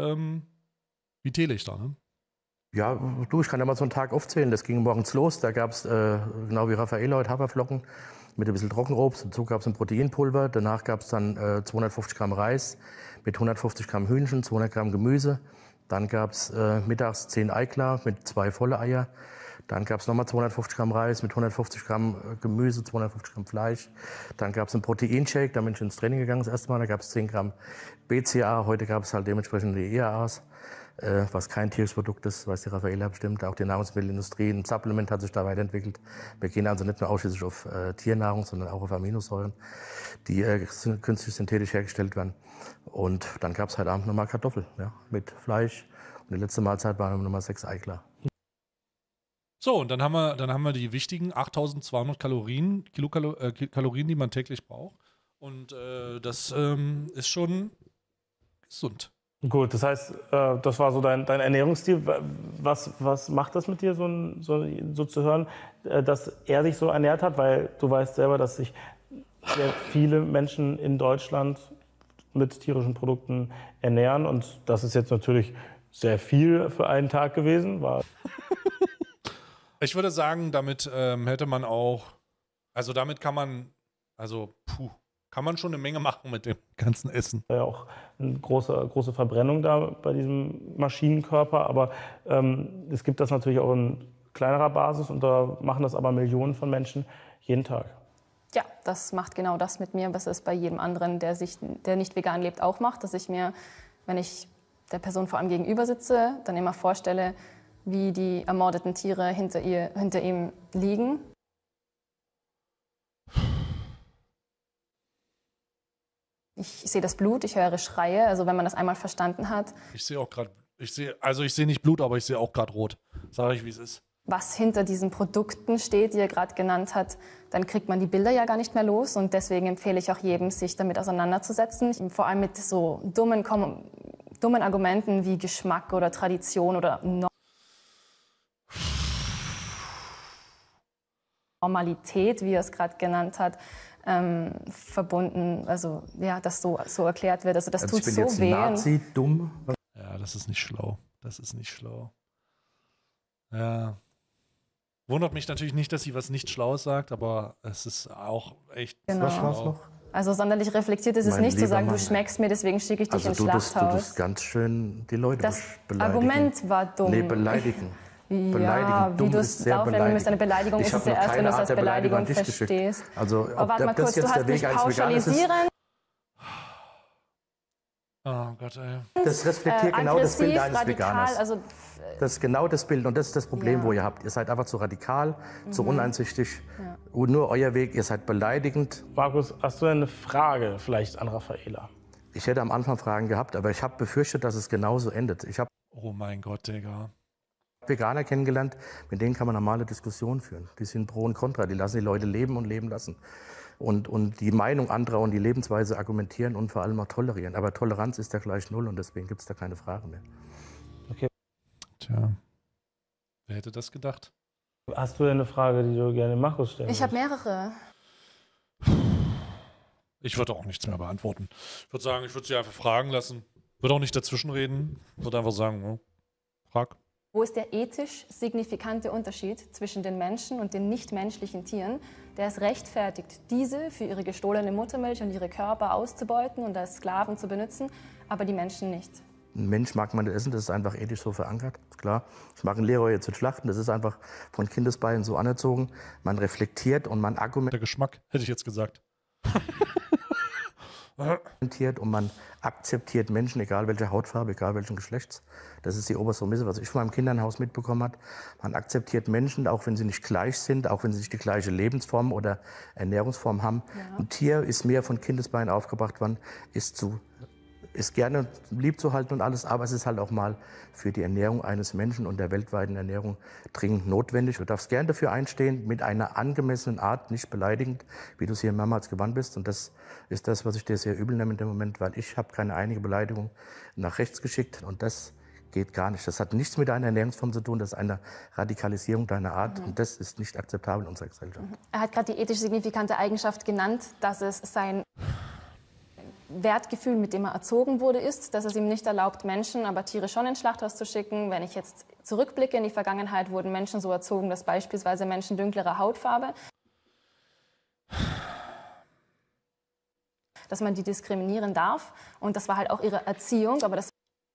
Teelichter, ne? Ja, du, ich kann ja mal so einen Tag aufzählen. Das ging morgens los. Da gab es, genau wie Raffaella heute, Haferflocken mit ein bisschen Trockenobst. Dazu gab es ein Proteinpulver. Danach gab es dann 250 Gramm Reis mit 150 Gramm Hühnchen, 200 Gramm Gemüse. Dann gab es mittags 10 Eiklar mit 2 volle Eier. Dann gab es nochmal 250 Gramm Reis mit 150 Gramm Gemüse, 250 Gramm Fleisch. Dann gab es einen Proteinshake, da bin ich ins Training gegangen das erste Mal. Da gab es 10 Gramm BCA. Heute gab es halt dementsprechend die EAAs. Was kein tierisches Produkt ist, weiß die Raffaella bestimmt. Auch die Nahrungsmittelindustrie, ein Supplement hat sich da weiterentwickelt. Wir gehen also nicht nur ausschließlich auf Tiernahrung, sondern auch auf Aminosäuren, die künstlich synthetisch hergestellt werden. Und dann gab es heute Abend nochmal Kartoffel, ja, mit Fleisch. Und die letzte Mahlzeit waren nochmal 6 Eiklar. So, und dann haben wir die wichtigen 8200 Kilokalorien, die man täglich braucht. Und das ist schon gesund. Gut, das heißt, das war so dein Ernährungsstil. Was macht das mit dir, so zu hören, dass er sich so ernährt hat? Weil du weißt selber, dass sich sehr viele Menschen in Deutschland mit tierischen Produkten ernähren. Und das ist jetzt natürlich sehr viel für einen Tag gewesen. Ich würde sagen, damit hätte man auch, also damit kann man schon eine Menge machen mit dem ganzen Essen. Ja, auch eine große Verbrennung da bei diesem Maschinenkörper, aber es gibt das natürlich auch in kleinerer Basis und da machen das aber Millionen von Menschen jeden Tag. Ja, das macht genau das mit mir, was es bei jedem anderen, der nicht vegan lebt, auch macht. Dass ich mir, wenn ich der Person vor allem gegenüber sitze, dann immer vorstelle, wie die ermordeten Tiere hinter ihm liegen. Ich sehe das Blut, ich höre Schreie, also wenn man das einmal verstanden hat. Ich sehe auch gerade, ich sehe nicht Blut, aber ich sehe auch gerade rot. Sag ich, wie es ist. Was hinter diesen Produkten steht, die er gerade genannt hat, dann kriegt man die Bilder ja gar nicht mehr los. Und deswegen empfehle ich auch jedem, sich damit auseinanderzusetzen. Vor allem mit so dummen Argumenten wie Geschmack oder Tradition oder Normalität, wie er es gerade genannt hat, verbunden, also ja, dass so erklärt wird. Also das tut so weh. Ich bin jetzt Nazi, dumm. Ja, das ist nicht schlau. Das ist nicht schlau. Ja. Wundert mich natürlich nicht, dass sie was nicht Schlaues sagt, aber es ist auch echt genau. Was war's noch? Also sonderlich reflektiert ist es nicht zu sagen, du schmeckst mir, deswegen schicke ich dich ins Schlachthaus. Du tust ganz schön die Leute das beleidigen. Argument war dumm. Nee, beleidigen. Ja, wie du es aufnehmen müsst, eine Beleidigung ist es ja erst, wenn du es als Beleidigung verstehst. Also, aber warte mal kurz, du hast nicht pauschalisieren. Oh Gott, ey. Das reflektiert genau das Bild eines radikal, Veganers. Also, das ist genau das Bild und das ist das Problem, wo ihr habt. Ihr seid einfach zu radikal, zu uneinsichtig. Ja. Und nur euer Weg, ihr seid beleidigend. Markus, hast du eine Frage vielleicht an Raffaela? Ich hätte am Anfang Fragen gehabt, aber ich habe befürchtet, dass es genauso endet. Ich habe oh mein Gott, Digga. Veganer kennengelernt, mit denen kann man normale Diskussionen führen. Die sind pro und contra, die lassen die Leute leben und leben lassen. Und die Meinung anderer und die Lebensweise argumentieren und vor allem auch tolerieren. Aber Toleranz ist ja gleich null und deswegen gibt es da keine Frage mehr. Okay. Tja, wer hätte das gedacht? Hast du eine Frage, die du gerne Markus stellen Ich habe mehrere. Ich würde auch nichts mehr beantworten. Ich würde sagen, ich würde sie einfach fragen lassen. Würde auch nicht dazwischenreden. Würde einfach sagen, ja, frag. Wo ist der ethisch signifikante Unterschied zwischen den Menschen und den nichtmenschlichen Tieren, der es rechtfertigt, diese für ihre gestohlene Muttermilch und ihre Körper auszubeuten und als Sklaven zu benutzen, aber die Menschen nicht? Ein Mensch mag man essen, das ist einfach ethisch so verankert, ist klar. Ich mag einen Leroy zu schlachten, das ist einfach von Kindesbeinen so anerzogen. Man reflektiert und man argumentiert. Der Geschmack, hätte ich jetzt gesagt. Und man akzeptiert Menschen, egal welche Hautfarbe, egal welchen Geschlechts. Das ist die oberste Misse, was ich von meinem Kindernhaus mitbekommen habe. Man akzeptiert Menschen, auch wenn sie nicht gleich sind, auch wenn sie nicht die gleiche Lebensform oder Ernährungsform haben. Ja. Ein Tier ist mehr von Kindesbeinen aufgebracht worden, ist gerne lieb zu halten und alles, aber es ist halt auch mal für die Ernährung eines Menschen und der weltweiten Ernährung dringend notwendig. Du darfst gern dafür einstehen, mit einer angemessenen Art, nicht beleidigend, wie du es hier mehrmals gewandt bist. Und das ist das, was ich dir sehr übel nehme in dem Moment, weil ich habe keine einige Beleidigung nach rechts geschickt und das geht gar nicht. Das hat nichts mit deiner Ernährungsform zu tun, das ist eine Radikalisierung deiner Art und das ist nicht akzeptabel in unserer Gesellschaft. Er hat gerade die ethisch signifikante Eigenschaft genannt, dass es sein Wertgefühl, mit dem er erzogen wurde, ist, dass es ihm nicht erlaubt, Menschen, aber Tiere schon ins Schlachthaus zu schicken. Wenn ich jetzt zurückblicke in die Vergangenheit, wurden Menschen so erzogen, dass beispielsweise Menschen dünklerer Hautfarbe, dass man die diskriminieren darf. Und das war halt auch ihre Erziehung, aber das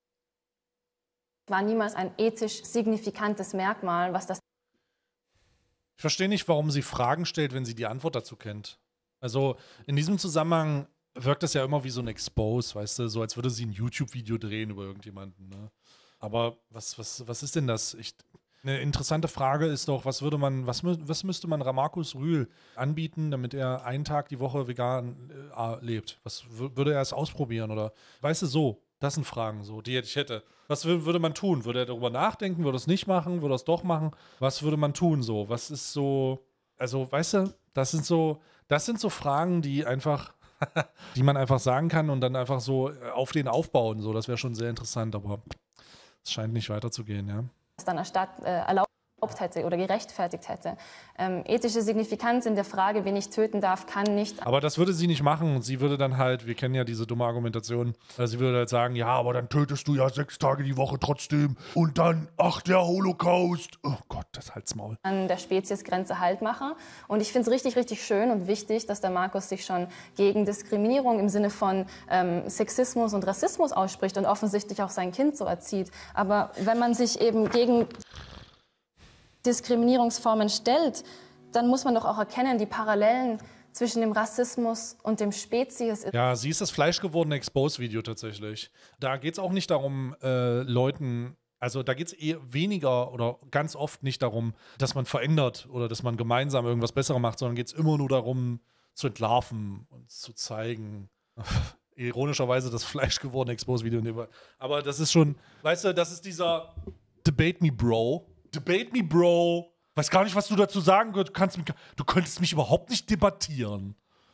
war niemals ein ethisch signifikantes Merkmal, was das... Ich verstehe nicht, warum sie Fragen stellt, wenn sie die Antwort dazu kennt. Also in diesem Zusammenhang wirkt das ja immer wie so ein Expose, weißt du, so als würde sie ein YouTube-Video drehen über irgendjemanden. Ne? Aber was ist denn das? Eine interessante Frage ist doch, was müsste man Markus Rühl anbieten, damit er einen Tag die Woche vegan lebt? Was würde er es ausprobieren? Oder weißt du, so, das sind Fragen, so, die ich hätte. Was würde man tun? Würde er darüber nachdenken? Würde er es nicht machen? Würde er es doch machen? Was würde man tun? So, was ist so, also, weißt du, das sind so Fragen, die man einfach sagen kann und dann einfach so auf den aufbauen. So, das wäre schon sehr interessant, aber es scheint nicht weiterzugehen, ja. Was dann erlaubt hätte oder gerechtfertigt hätte. Ethische Signifikanz in der Frage, wen ich töten darf, kann nicht... Aber das würde sie nicht machen. Sie würde dann halt, wir kennen ja diese dumme Argumentation, sie würde halt sagen, ja, aber dann tötest du ja 6 Tage die Woche trotzdem und dann, ach, der Holocaust. Oh Gott, das halt's Maul. An der Speziesgrenze Halt mache. Und ich finde es richtig, richtig schön und wichtig, dass der Markus sich schon gegen Diskriminierung im Sinne von Sexismus und Rassismus ausspricht und offensichtlich auch sein Kind so erzieht. Aber wenn man sich eben gegen Diskriminierungsformen stellt, dann muss man doch auch erkennen, die Parallelen zwischen dem Rassismus und dem Spezies. Ja, sie ist das fleischgewordene Expose-Video tatsächlich. Da geht es auch nicht darum, Leuten, also da geht es eher weniger oder ganz oft nicht darum, dass man verändert oder dass man gemeinsam irgendwas Besseres macht, sondern geht es immer nur darum, zu entlarven und zu zeigen. Ironischerweise das fleischgewordene Expose-Video. Aber das ist schon, weißt du, das ist dieser Debate me, Bro. Debate me, Bro. Weiß gar nicht, was du dazu sagen kannst. Du könntest mich überhaupt nicht debattieren.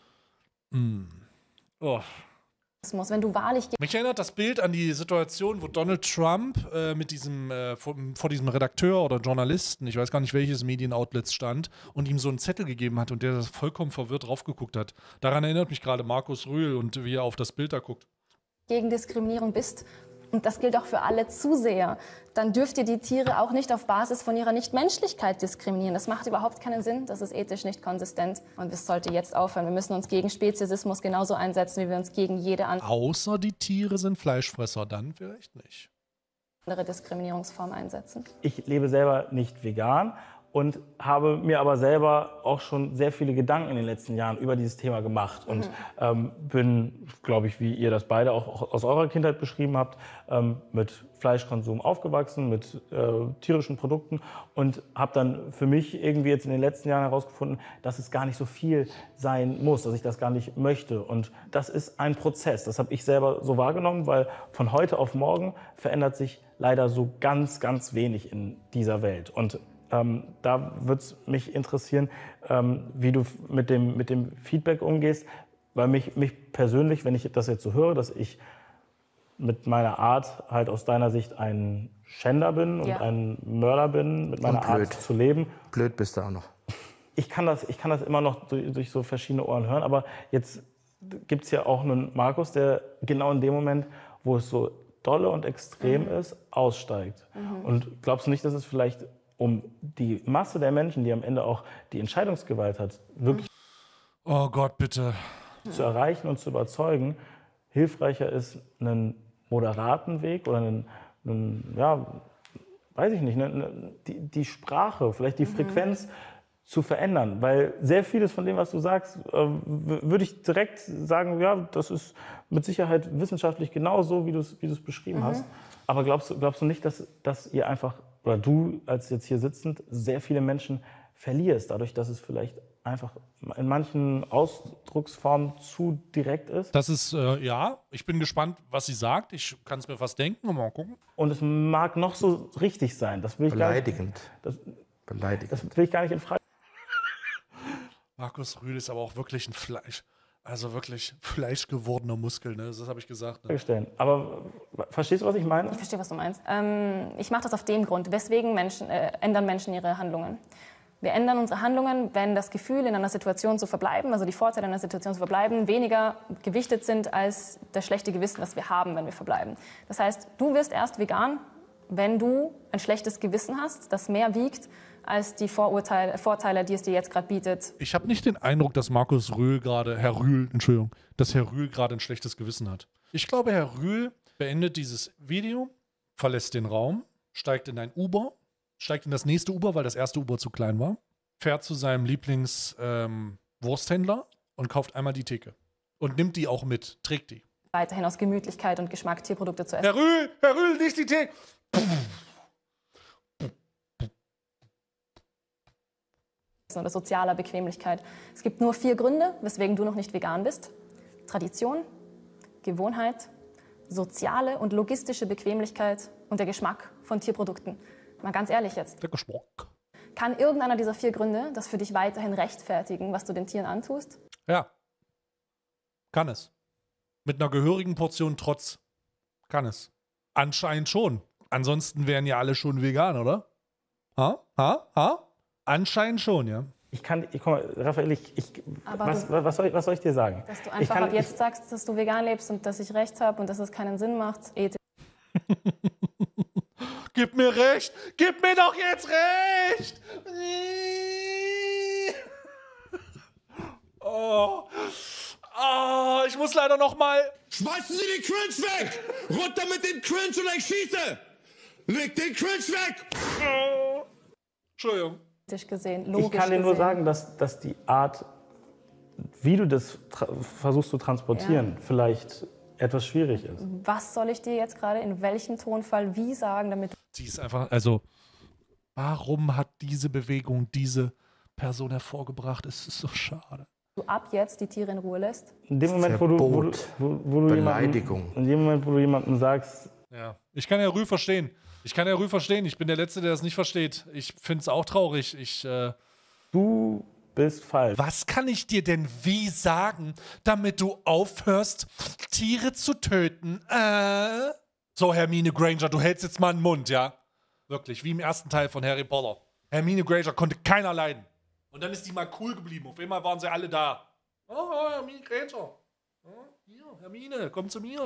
Oh. Wenn du wahrlich Mich erinnert das Bild an die Situation, wo Donald Trump mit diesem, vor diesem Redakteur oder Journalisten, ich weiß gar nicht welches Medienoutlets stand, und ihm so einen Zettel gegeben hat und der das vollkommen verwirrt drauf geguckt hat. Daran erinnert mich gerade Markus Rühl und wie er auf das Bild da guckt. gegen Diskriminierung bist, und das gilt auch für alle Zuseher, dann dürft ihr die Tiere auch nicht auf Basis von ihrer Nichtmenschlichkeit diskriminieren. Das macht überhaupt keinen Sinn, das ist ethisch nicht konsistent und es sollte jetzt aufhören. Wir müssen uns gegen Speziesismus genauso einsetzen, wie wir uns gegen jede Außer die Tiere sind Fleischfresser, dann vielleicht nicht. andere Diskriminierungsform einsetzen. Ich lebe selber nicht vegan und habe mir aber selber auch schon sehr viele Gedanken in den letzten Jahren über dieses Thema gemacht und bin, glaube ich, wie ihr das beide auch aus eurer Kindheit beschrieben habt, mit Fleischkonsum aufgewachsen, mit tierischen Produkten und habe dann für mich irgendwie jetzt in den letzten Jahren herausgefunden, dass es gar nicht so viel sein muss, dass ich das gar nicht möchte. Und das ist ein Prozess, das habe ich selber so wahrgenommen, weil von heute auf morgen verändert sich leider so ganz, ganz wenig in dieser Welt. Und da würde es mich interessieren, wie du mit dem Feedback umgehst, weil mich persönlich, wenn ich das jetzt so höre, dass ich mit meiner Art halt aus deiner Sicht ein Schänder bin und ein Mörder bin, mit meiner Art zu leben. Blöd bist du auch noch. Ich kann das immer noch durch so verschiedene Ohren hören, aber jetzt gibt es ja auch einen Markus, der genau in dem Moment, wo es so dolle und extrem ist, aussteigt. Und glaubst du nicht, dass es vielleicht um die Masse der Menschen, die am Ende auch die Entscheidungsgewalt hat, wirklich Oh Gott, bitte. zu erreichen und zu überzeugen, hilfreicher ist, einen moderaten Weg oder einen ja, weiß ich nicht, die Sprache, vielleicht die Frequenz zu verändern? Weil sehr vieles von dem, was du sagst, würde ich direkt sagen, ja, das ist mit Sicherheit wissenschaftlich genau so, wie du es beschrieben hast. Aber glaubst du nicht, dass ihr einfach, oder du als jetzt hier sitzend, sehr viele Menschen verlierst, dadurch, dass es vielleicht einfach in manchen Ausdrucksformen zu direkt ist? Das ist, ja, ich bin gespannt, was sie sagt. Ich kann es mir fast denken, mal gucken. Und es mag noch so richtig sein. Das will ich Beleidigend. Beleidigend. Das will ich gar nicht in Frage Markus Rühl ist aber auch wirklich ein wirklich fleischgewordener Muskel, ne? Das habe ich gesagt. Ne? stellen. Aber verstehst du, was ich meine? Ich verstehe, was du meinst. Ich mache das auf dem Grund. Weswegen ändern Menschen ihre Handlungen? Wir ändern unsere Handlungen, wenn das Gefühl, in einer Situation zu verbleiben, also die Vorteile in einer Situation zu verbleiben, weniger gewichtet sind als das schlechte Gewissen, das wir haben, wenn wir verbleiben. Das heißt, du wirst erst vegan, wenn du ein schlechtes Gewissen hast, das mehr wiegt als die Vorteile, die es dir jetzt gerade bietet. Ich habe nicht den Eindruck, dass Herr Rühl gerade ein schlechtes Gewissen hat. Ich glaube, Herr Rühl beendet dieses Video, verlässt den Raum, steigt in ein Uber, steigt in das nächste Uber, weil das erste Uber zu klein war, fährt zu seinem Lieblingswursthändler und kauft einmal die Theke. Und nimmt die auch mit, trägt die. Weiterhin aus Gemütlichkeit und Geschmack Tierprodukte zu essen. Herr Rühl, nicht die Theke! Oder sozialer Bequemlichkeit. Es gibt nur 4 Gründe, weswegen du noch nicht vegan bist. Tradition, Gewohnheit, soziale und logistische Bequemlichkeit und der Geschmack von Tierprodukten. Mal ganz ehrlich jetzt. Der Geschmack. Kann irgendeiner dieser 4 Gründe das für dich weiterhin rechtfertigen, was du den Tieren antust? Ja. Kann es. Mit einer gehörigen Portion Trotz. Kann es. Anscheinend schon. Ansonsten wären ja alle schon vegan, oder? Anscheinend schon, ja. Guck mal, Raphael, was soll ich dir sagen? Dass du einfach ab jetzt sagst, dass du vegan lebst und dass ich recht habe und dass es keinen Sinn macht, ethisch. Gib mir recht! Gib mir doch jetzt recht! Oh, ich muss leider noch mal... Schmeißen Sie den Cringe weg! Runter mit dem Cringe oder ich schieße! Leg den Cringe weg! Entschuldigung. Gesehen, logisch ich kann dir nur gesehen. sagen, dass die Art wie du das versuchst zu transportieren, vielleicht etwas schwierig ist. Was soll ich dir jetzt gerade in welchem Tonfall wie sagen, damit Sie ist einfach, also, warum hat diese Bewegung diese Person hervorgebracht? Es ist so schade. du ab jetzt die Tiere in Ruhe lässt? In dem Moment, wo du Beleidigung. In dem Moment, wo du jemandem sagst, Ja, ich kann ja Rü verstehen. Ich bin der Letzte, der das nicht versteht. Ich finde es auch traurig. du bist falsch. Was kann ich dir denn wie sagen, damit du aufhörst, Tiere zu töten? So, Hermine Granger, du hältst jetzt mal den Mund, ja? Wirklich, wie im ersten Teil von Harry Potter. Hermine Granger konnte keiner leiden. Und dann ist die mal cool geblieben. Auf einmal waren sie alle da. Oh, Hermine Granger. Oh, hier, Hermine, komm zu mir.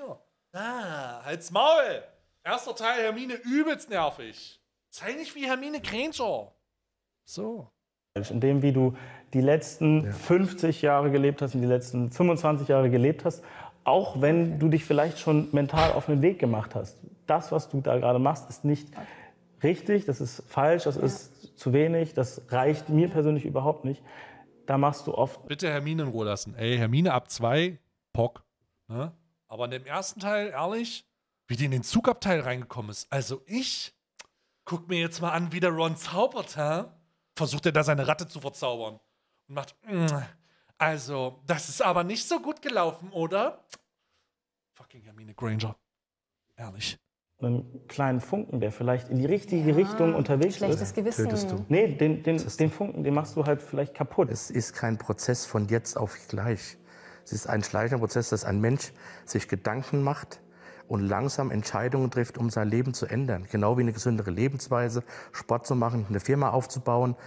Halt's Maul. Erster Teil, Hermine übelst nervig. Sei nicht wie Hermine Granger. So. In dem, wie du die letzten 50 Jahre gelebt hast und die letzten 25 Jahre gelebt hast, auch wenn du dich vielleicht schon mental auf den Weg gemacht hast. Das, was du da gerade machst, ist nicht richtig, das ist falsch, das ist zu wenig, das reicht mir persönlich überhaupt nicht. Da machst du oft... Bitte Hermine in Ruhe lassen. Ey, Hermine ab 2, Pock. Ne? Aber in dem ersten Teil, ehrlich, wie die in den Zugabteil reingekommen ist. Also guck mir jetzt mal an, wie der Ron zaubert, hä? Versucht er da seine Ratte zu verzaubern. Und macht, also, das ist aber nicht so gut gelaufen, oder? Fucking Hermine Granger. Ehrlich. Einen kleinen Funken, der vielleicht in die richtige Richtung unterwegs Schlechtes ist. Gewissen. Tötest du. Nee, den Funken, den machst du halt vielleicht kaputt. Es ist kein Prozess von jetzt auf gleich. Es ist ein schleichender Prozess, dass ein Mensch sich Gedanken macht und langsam Entscheidungen trifft, um sein Leben zu ändern. Genau wie eine gesündere Lebensweise, Sport zu machen, eine Firma aufzubauen,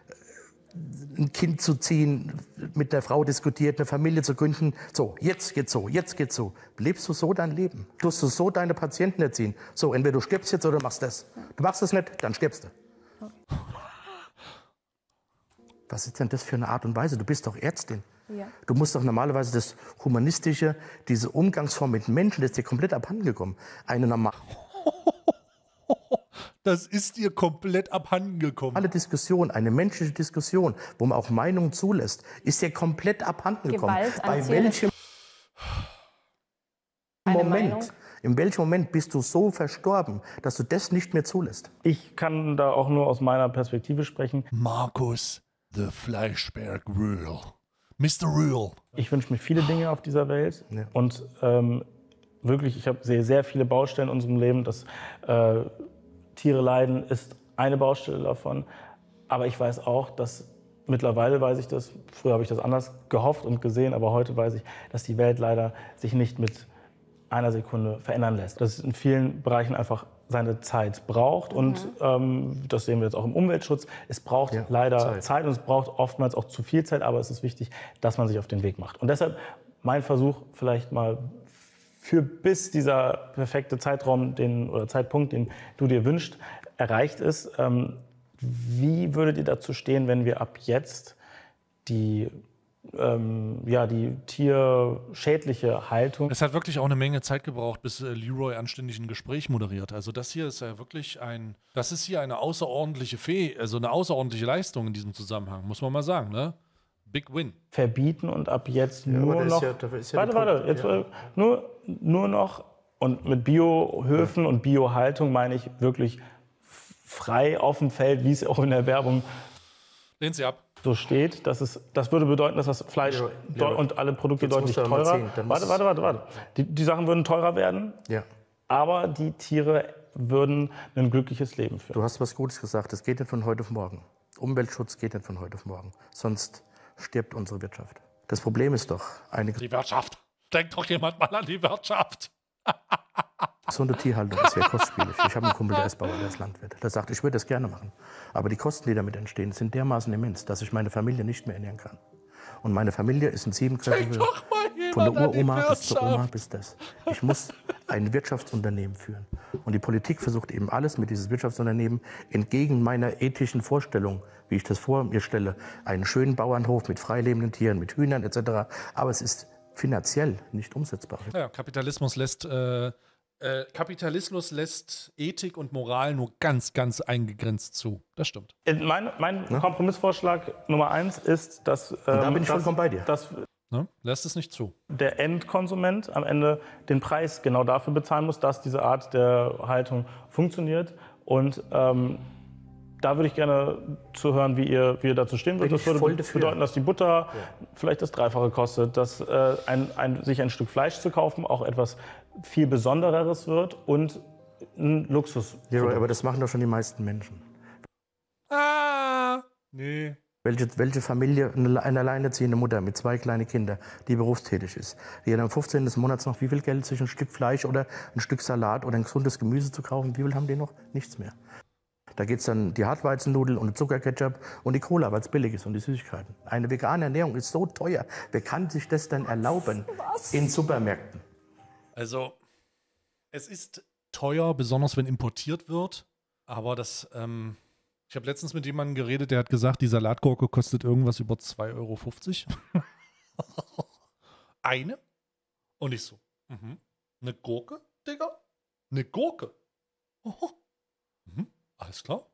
ein Kind zu ziehen, mit der Frau diskutiert, eine Familie zu gründen. So, jetzt geht's so, jetzt geht's so. Lebst du so dein Leben? Tust du so deine Patienten erziehen? So, entweder du stirbst jetzt oder machst das. Du machst es nicht, dann stirbst du. Was ist denn das für eine Art und Weise? Du bist doch Ärztin. Ja. Du musst doch normalerweise das Humanistische, diese Umgangsform mit Menschen, das ist dir komplett abhandengekommen. Eine normale Das ist dir komplett abhandengekommen. Diskussion, eine menschliche Diskussion, wo man auch Meinungen zulässt, ist dir komplett abhandengekommen. Gewalt an Bei Tieren welchem Eine Moment, Meinung? in welchem Moment bist du so verstorben, dass du das nicht mehr zulässt? Ich kann da auch nur aus meiner Perspektive sprechen. Markus, the Fleischberg Rühl. Mr. Rühl. Ich wünsche mir viele Dinge auf dieser Welt Ja. und wirklich, sehe sehr viele Baustellen in unserem Leben. Das Tiere leiden ist eine Baustelle davon. Aber ich weiß auch, dass mittlerweile weiß ich das, früher habe ich das anders gehofft und gesehen, aber heute weiß ich, dass die Welt leider sich nicht mit einer Sekunde verändern lässt. Dass es in vielen Bereichen einfach seine Zeit braucht und das sehen wir jetzt auch im Umweltschutz. Es braucht leider Zeit und es braucht oftmals auch zu viel Zeit, aber es ist wichtig, dass man sich auf den Weg macht. Und deshalb mein Versuch vielleicht mal bis dieser perfekte Zeitraum oder Zeitpunkt, den du dir wünschst, erreicht ist. Wie würdet ihr dazu stehen, wenn wir ab jetzt die tierschädliche Haltung... Es hat wirklich auch eine Menge Zeit gebraucht, bis Leroy anständig ein Gespräch moderiert. Also das hier ist ja wirklich das ist hier eine außerordentliche eine außerordentliche Leistung in diesem Zusammenhang, muss man mal sagen, ne? Big Win. verbieten und ab jetzt nur aber das noch... ist ja der Warte, Punkt. jetzt nur noch, und mit Biohöfen und Biohaltung meine ich wirklich frei auf dem Feld, wie es auch in der Werbung Lehnt sie ab. so steht. Das würde bedeuten, dass das Fleisch und alle Produkte Jetzt deutlich musst du aber mal teurer... ziehen, dann muss Warte. Die Sachen würden teurer werden, Ja. aber die Tiere würden ein glückliches Leben führen. Du hast was Gutes gesagt, das geht nicht von heute auf morgen. Umweltschutz geht nicht von heute auf morgen, sonst stirbt unsere Wirtschaft. Das Problem ist doch, eine Die Wirtschaft. Denkt doch jemand mal an die Wirtschaft. gesunde Tierhaltung ist sehr kostspielig. Ich habe einen Kumpel, der ist Bauer, der ist Landwirt. Der sagt, ich würde das gerne machen. Aber die Kosten, die damit entstehen, sind dermaßen immens, dass ich meine Familie nicht mehr ernähren kann. Und meine Familie ist ein siebenköpfiger, von der Uroma bis zur Oma bis das. Ich muss ein Wirtschaftsunternehmen führen. Und die Politik versucht eben alles mit diesem Wirtschaftsunternehmen entgegen meiner ethischen Vorstellung, wie ich das vor mir stelle, einen schönen Bauernhof mit freilebenden Tieren, mit Hühnern etc. Aber es ist finanziell nicht umsetzbar. Ja, Kapitalismus lässt Kapitalismus lässt Ethik und Moral nur ganz, ganz eingegrenzt zu. Das stimmt. Mein Kompromissvorschlag Nummer 1 ist, dass, da bin ich vollkommen bei dir. dass Ne? Lässt es nicht zu. der Endkonsument am Ende den Preis genau dafür bezahlen muss, dass diese Art der Haltung funktioniert. Und da würde ich gerne zuhören, wie ihr dazu stehen würdet. Das würde bedeuten, dass die Butter vielleicht das Dreifache kostet, dass sich ein Stück Fleisch zu kaufen auch etwas viel Besondereres wird und ein Luxus. Ja, aber das machen doch schon die meisten Menschen. Nee. Welche Familie, eine alleinerziehende Mutter mit 2 kleinen Kindern, die berufstätig ist, die hat am 15. des Monats noch wie viel Geld, sich ein Stück Fleisch oder ein Stück Salat oder ein gesundes Gemüse zu kaufen? Wie viel haben die noch? Nichts mehr. Da geht es dann die Hartweizennudeln und Zuckerketchup und die Cola, weil es billig ist und die Süßigkeiten. Eine vegane Ernährung ist so teuer. Wer kann sich das denn erlauben in Supermärkten? Also, es ist teuer, besonders wenn importiert wird. Aber das, ich habe letztens mit jemandem geredet, der hat gesagt, die Salatgurke kostet irgendwas über 2,50 €. Eine? Und ich so, eine Gurke, Digga? Eine Gurke? Oho. Alles klar.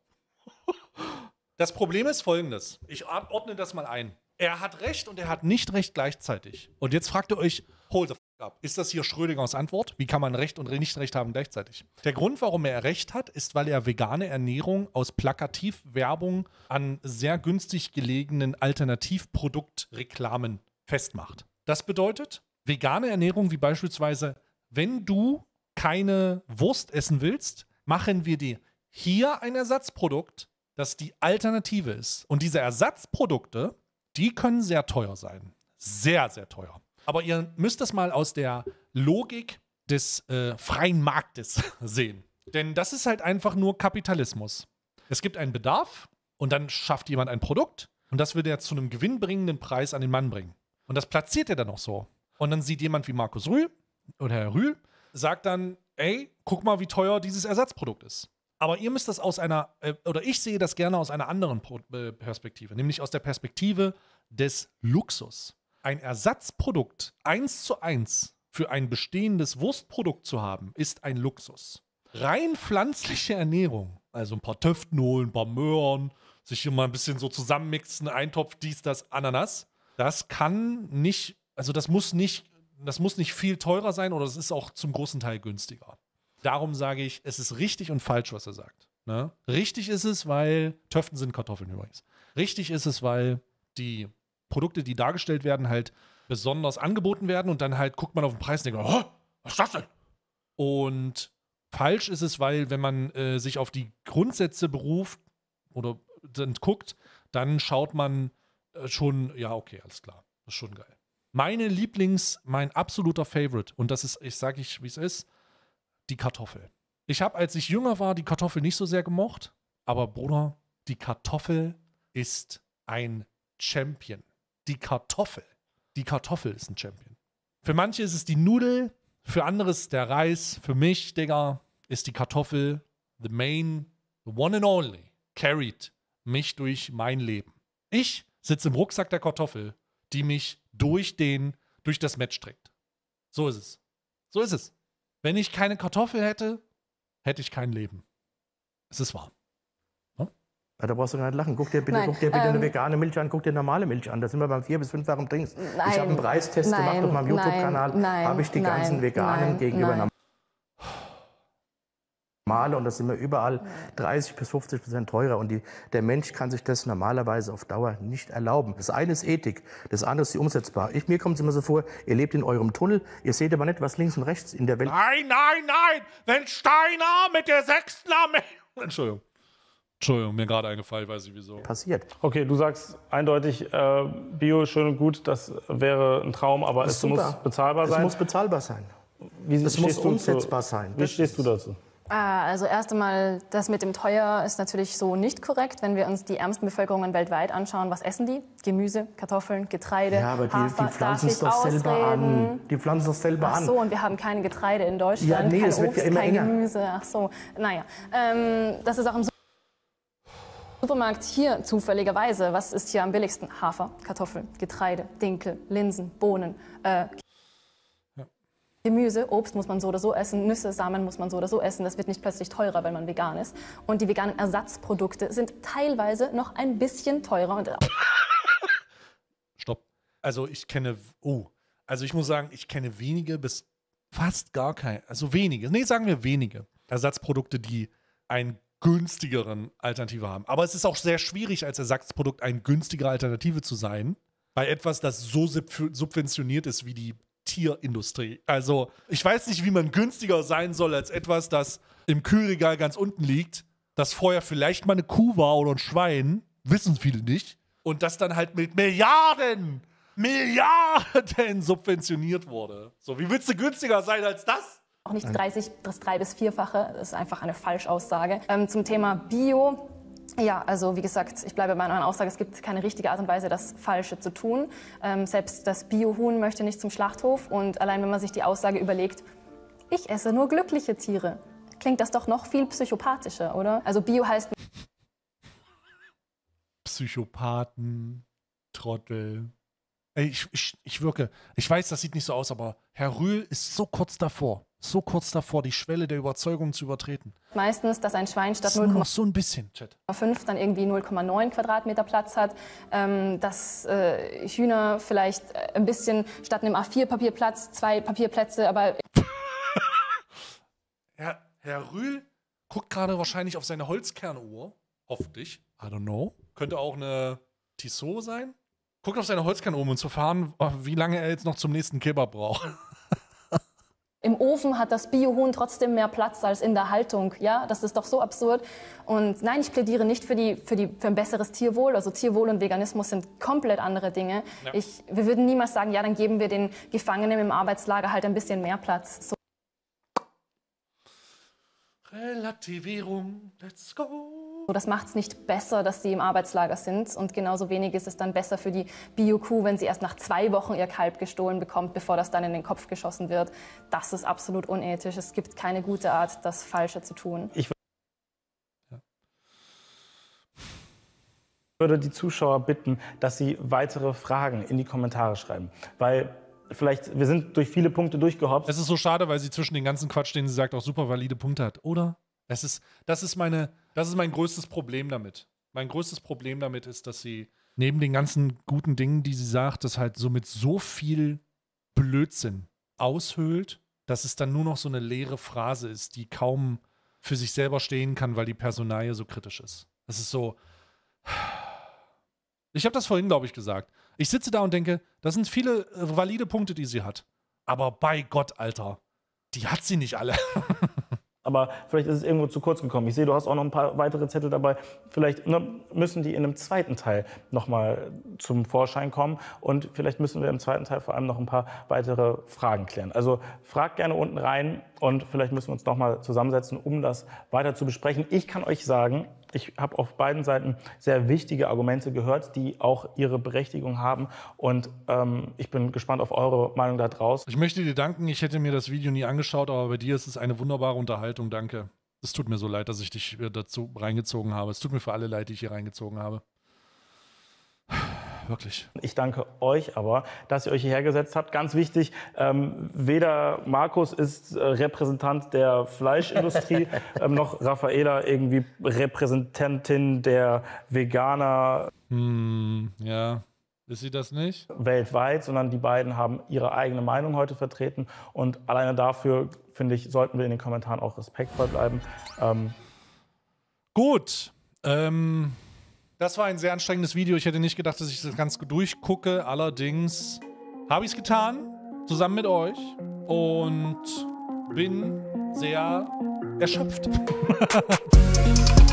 Das Problem ist folgendes. Ich ordne das mal ein. Er hat recht und er hat nicht recht gleichzeitig. Und jetzt fragt ihr euch, hold the fuck up. Ist das hier Schrödingers Antwort? Wie kann man Recht und nicht Recht haben gleichzeitig? Der Grund, warum er Recht hat, ist, weil er vegane Ernährung aus Plakativwerbung an sehr günstig gelegenen Alternativproduktreklamen festmacht. Das bedeutet, vegane Ernährung wie beispielsweise, wenn du keine Wurst essen willst, machen wir dir hier ein Ersatzprodukt, das die Alternative ist. Und diese Ersatzprodukte, die können sehr teuer sein. Sehr, sehr teuer. Aber ihr müsst das mal aus der Logik des freien Marktes sehen. Denn das ist halt einfach nur Kapitalismus. Es gibt einen Bedarf und dann schafft jemand ein Produkt und das will er zu einem gewinnbringenden Preis an den Mann bringen. Und das platziert er dann noch so. Und dann sieht jemand wie Markus Rühl oder Herr Rühl, sagt dann, ey, guck mal, wie teuer dieses Ersatzprodukt ist. Aber ihr müsst das aus einer, oder ich sehe das gerne aus einer anderen Perspektive, nämlich aus der Perspektive des Luxus. Ein Ersatzprodukt 1:1 für ein bestehendes Wurstprodukt zu haben, ist ein Luxus. Rein pflanzliche Ernährung, also ein paar Töften holen, ein paar Möhren, sich hier mal ein bisschen so zusammenmixen, Eintopf, dies, das, Ananas, das kann nicht, also das muss nicht viel teurer sein oder es ist auch zum großen Teil günstiger. Darum sage ich, es ist richtig und falsch, was er sagt. Ne? Richtig ist es, weil Töften sind Kartoffeln übrigens. Richtig ist es, weil die Produkte, die dargestellt werden, halt besonders angeboten werden und dann halt guckt man auf den Preis und denkt, oh, was ist das denn? Und falsch ist es, weil wenn man sich auf die Grundsätze beruft oder dann guckt, dann schaut man schon, ja okay, alles klar, das ist schon geil. Mein absoluter Favorite, und das ist, ich sage wie es ist, die Kartoffel. Ich habe, als ich jünger war, die Kartoffel nicht so sehr gemocht, aber Bruder, die Kartoffel ist ein Champion. Die Kartoffel ist ein Champion. Für manche ist es die Nudel, für andere ist der Reis, für mich, Digga, ist die Kartoffel the one and only, carried mich durch mein Leben. Ich sitze im Rucksack der Kartoffel, die mich durch das Match trägt. So ist es. So ist es. Wenn ich keine Kartoffel hätte, hätte ich kein Leben. Es ist wahr. Hm? Ja, da brauchst du gar nicht lachen. Guck dir bitte eine vegane Milch an, guck dir normale Milch an. Da sind wir beim 4- bis 5-fachen Drinks. Ich habe einen Preistest gemacht auf meinem YouTube-Kanal. Habe ich die ganzen veganen gegenüber normale und das sind wir überall 30 bis 50% teurer. Und der Mensch kann sich das normalerweise auf Dauer nicht erlauben. Das eine ist Ethik, das andere ist die umsetzbar. Mir kommt es immer so vor, ihr lebt in eurem Tunnel, ihr seht aber nicht, was links und rechts in der Welt... Nein! Wenn Steiner mit der 6. Armee... Entschuldigung, mir gerade eingefallen, weiß ich wieso. ...passiert. Okay, du sagst eindeutig, Bio, schön und gut, das wäre ein Traum, aber es muss bezahlbar sein. Es muss bezahlbar sein. Es muss umsetzbar sein. Wie stehst du dazu? Also erst einmal, das mit dem Teuer ist natürlich so nicht korrekt. Wenn wir uns die ärmsten Bevölkerungen weltweit anschauen, was essen die? Gemüse, Kartoffeln, Getreide, ja, aber Hafer. die pflanzen es doch selber an. Die pflanzen es selber an. Ach so, und wir haben keine Getreide in Deutschland, ja, nee, kein Obst, ja immer kein enger. Gemüse. Ach so, naja. Das ist auch im Supermarkt hier zufälligerweise. Was ist hier am billigsten? Hafer, Kartoffeln, Getreide, Dinkel, Linsen, Bohnen. Gemüse, Obst muss man so oder so essen, Nüsse, Samen muss man so oder so essen. Das wird nicht plötzlich teurer, wenn man vegan ist. Und die veganen Ersatzprodukte sind teilweise noch ein bisschen teurer. Und Stopp. Also ich muss sagen, ich kenne wenige bis fast gar keine, also wenige, sagen wir wenige Ersatzprodukte, die einen günstigeren Alternative haben. Aber es ist auch sehr schwierig, als Ersatzprodukt eine günstigere Alternative zu sein, bei etwas, das so subventioniert ist wie die Tierindustrie. Also, ich weiß nicht, wie man günstiger sein soll als etwas, das im Kühlregal ganz unten liegt, das vorher vielleicht mal eine Kuh war oder ein Schwein, wissen viele nicht, und das dann halt mit Milliarden subventioniert wurde. So, wie willst du günstiger sein als das? auch nicht das 3- bis 4-fache, das ist einfach eine Falschaussage. Zum Thema Bio. Ja, also wie gesagt, ich bleibe bei meiner Aussage, es gibt keine richtige Art und Weise, das Falsche zu tun. Selbst das Bio-Huhn möchte nicht zum Schlachthof und allein wenn man sich die Aussage überlegt, ich esse nur glückliche Tiere, klingt das doch noch viel psychopathischer, oder? Also Bio heißt... Psychopathen, Trottel. Ey, ich weiß, das sieht nicht so aus, aber Herr Rühl ist so kurz davor, die Schwelle der Überzeugung zu übertreten. Meistens, dass ein Schwein statt nur noch so ein bisschen, Chat. 0,5 dann irgendwie 0,9 Quadratmeter Platz hat, dass Hühner vielleicht ein bisschen statt einem A4-Papierplatz 2 Papierplätze, aber... Herr Rühl guckt gerade wahrscheinlich auf seine Holzkernuhr, hoffentlich, I don't know. Könnte auch eine Tissot sein. Guckt auf seine Holzkernuhr, um zu erfahren, wie lange er jetzt noch zum nächsten Kebab braucht. Im Ofen hat das Biohuhn trotzdem mehr Platz als in der Haltung. Ja, das ist doch so absurd. Und nein, ich plädiere nicht für ein besseres Tierwohl. Also Tierwohl und Veganismus sind komplett andere Dinge. Ja. Wir würden niemals sagen, ja, dann geben wir den Gefangenen im Arbeitslager halt ein bisschen mehr Platz. So. Relativierung, let's go. Das macht es nicht besser, dass sie im Arbeitslager sind. Und genauso wenig ist es dann besser für die Bio-Kuh, wenn sie erst nach 2 Wochen ihr Kalb gestohlen bekommt, bevor das dann in den Kopf geschossen wird. Das ist absolut unethisch. Es gibt keine gute Art, das Falsche zu tun. Ich würde die Zuschauer bitten, dass sie weitere Fragen in die Kommentare schreiben. Weil vielleicht, wir sind durch viele Punkte durchgehopst. Es ist so schade, weil sie zwischen den ganzen Quatsch, den sie sagt, auch super valide Punkte hat, oder? Das ist mein größtes Problem damit. Mein größtes Problem damit ist, dass sie neben den ganzen guten Dingen, die sie sagt, das halt so mit so viel Blödsinn aushöhlt, dass es dann nur noch so eine leere Phrase ist, die kaum für sich selber stehen kann, weil die Personalie so kritisch ist. Das ist so... Ich habe das vorhin, glaube ich, gesagt. Ich sitze da und denke, das sind viele valide Punkte, die sie hat. Aber bei Gott, Alter, die hat sie nicht alle. Aber vielleicht ist es irgendwo zu kurz gekommen. Ich sehe, du hast auch noch ein paar weitere Zettel dabei. Vielleicht müssen die in einem zweiten Teil nochmal zum Vorschein kommen. Und vielleicht müssen wir im zweiten Teil vor allem noch ein paar weitere Fragen klären. Also fragt gerne unten rein und vielleicht müssen wir uns nochmal zusammensetzen, um das weiter zu besprechen. Ich kann euch sagen, ich habe auf beiden Seiten sehr wichtige Argumente gehört, die auch ihre Berechtigung haben. Und ich bin gespannt auf eure Meinung da draußen. Ich möchte dir danken. Ich hätte mir das Video nie angeschaut, aber bei dir ist es eine wunderbare Unterhaltung. Danke. Es tut mir so leid, dass ich dich dazu reingezogen habe. Es tut mir für alle leid, die ich hier reingezogen habe. Wirklich. Ich danke euch aber, dass ihr euch hierher gesetzt habt. Ganz wichtig, weder Markus ist Repräsentant der Fleischindustrie, noch Raffaela irgendwie Repräsentantin der Veganer. Ja, ist sie das nicht? Weltweit, sondern die beiden haben ihre eigene Meinung heute vertreten. Und alleine dafür, finde ich, sollten wir in den Kommentaren auch respektvoll bleiben. Gut. Das war ein sehr anstrengendes Video. Ich hätte nicht gedacht, dass ich das ganz durchgucke. Allerdings habe ich es getan, zusammen mit euch. Und bin sehr erschöpft.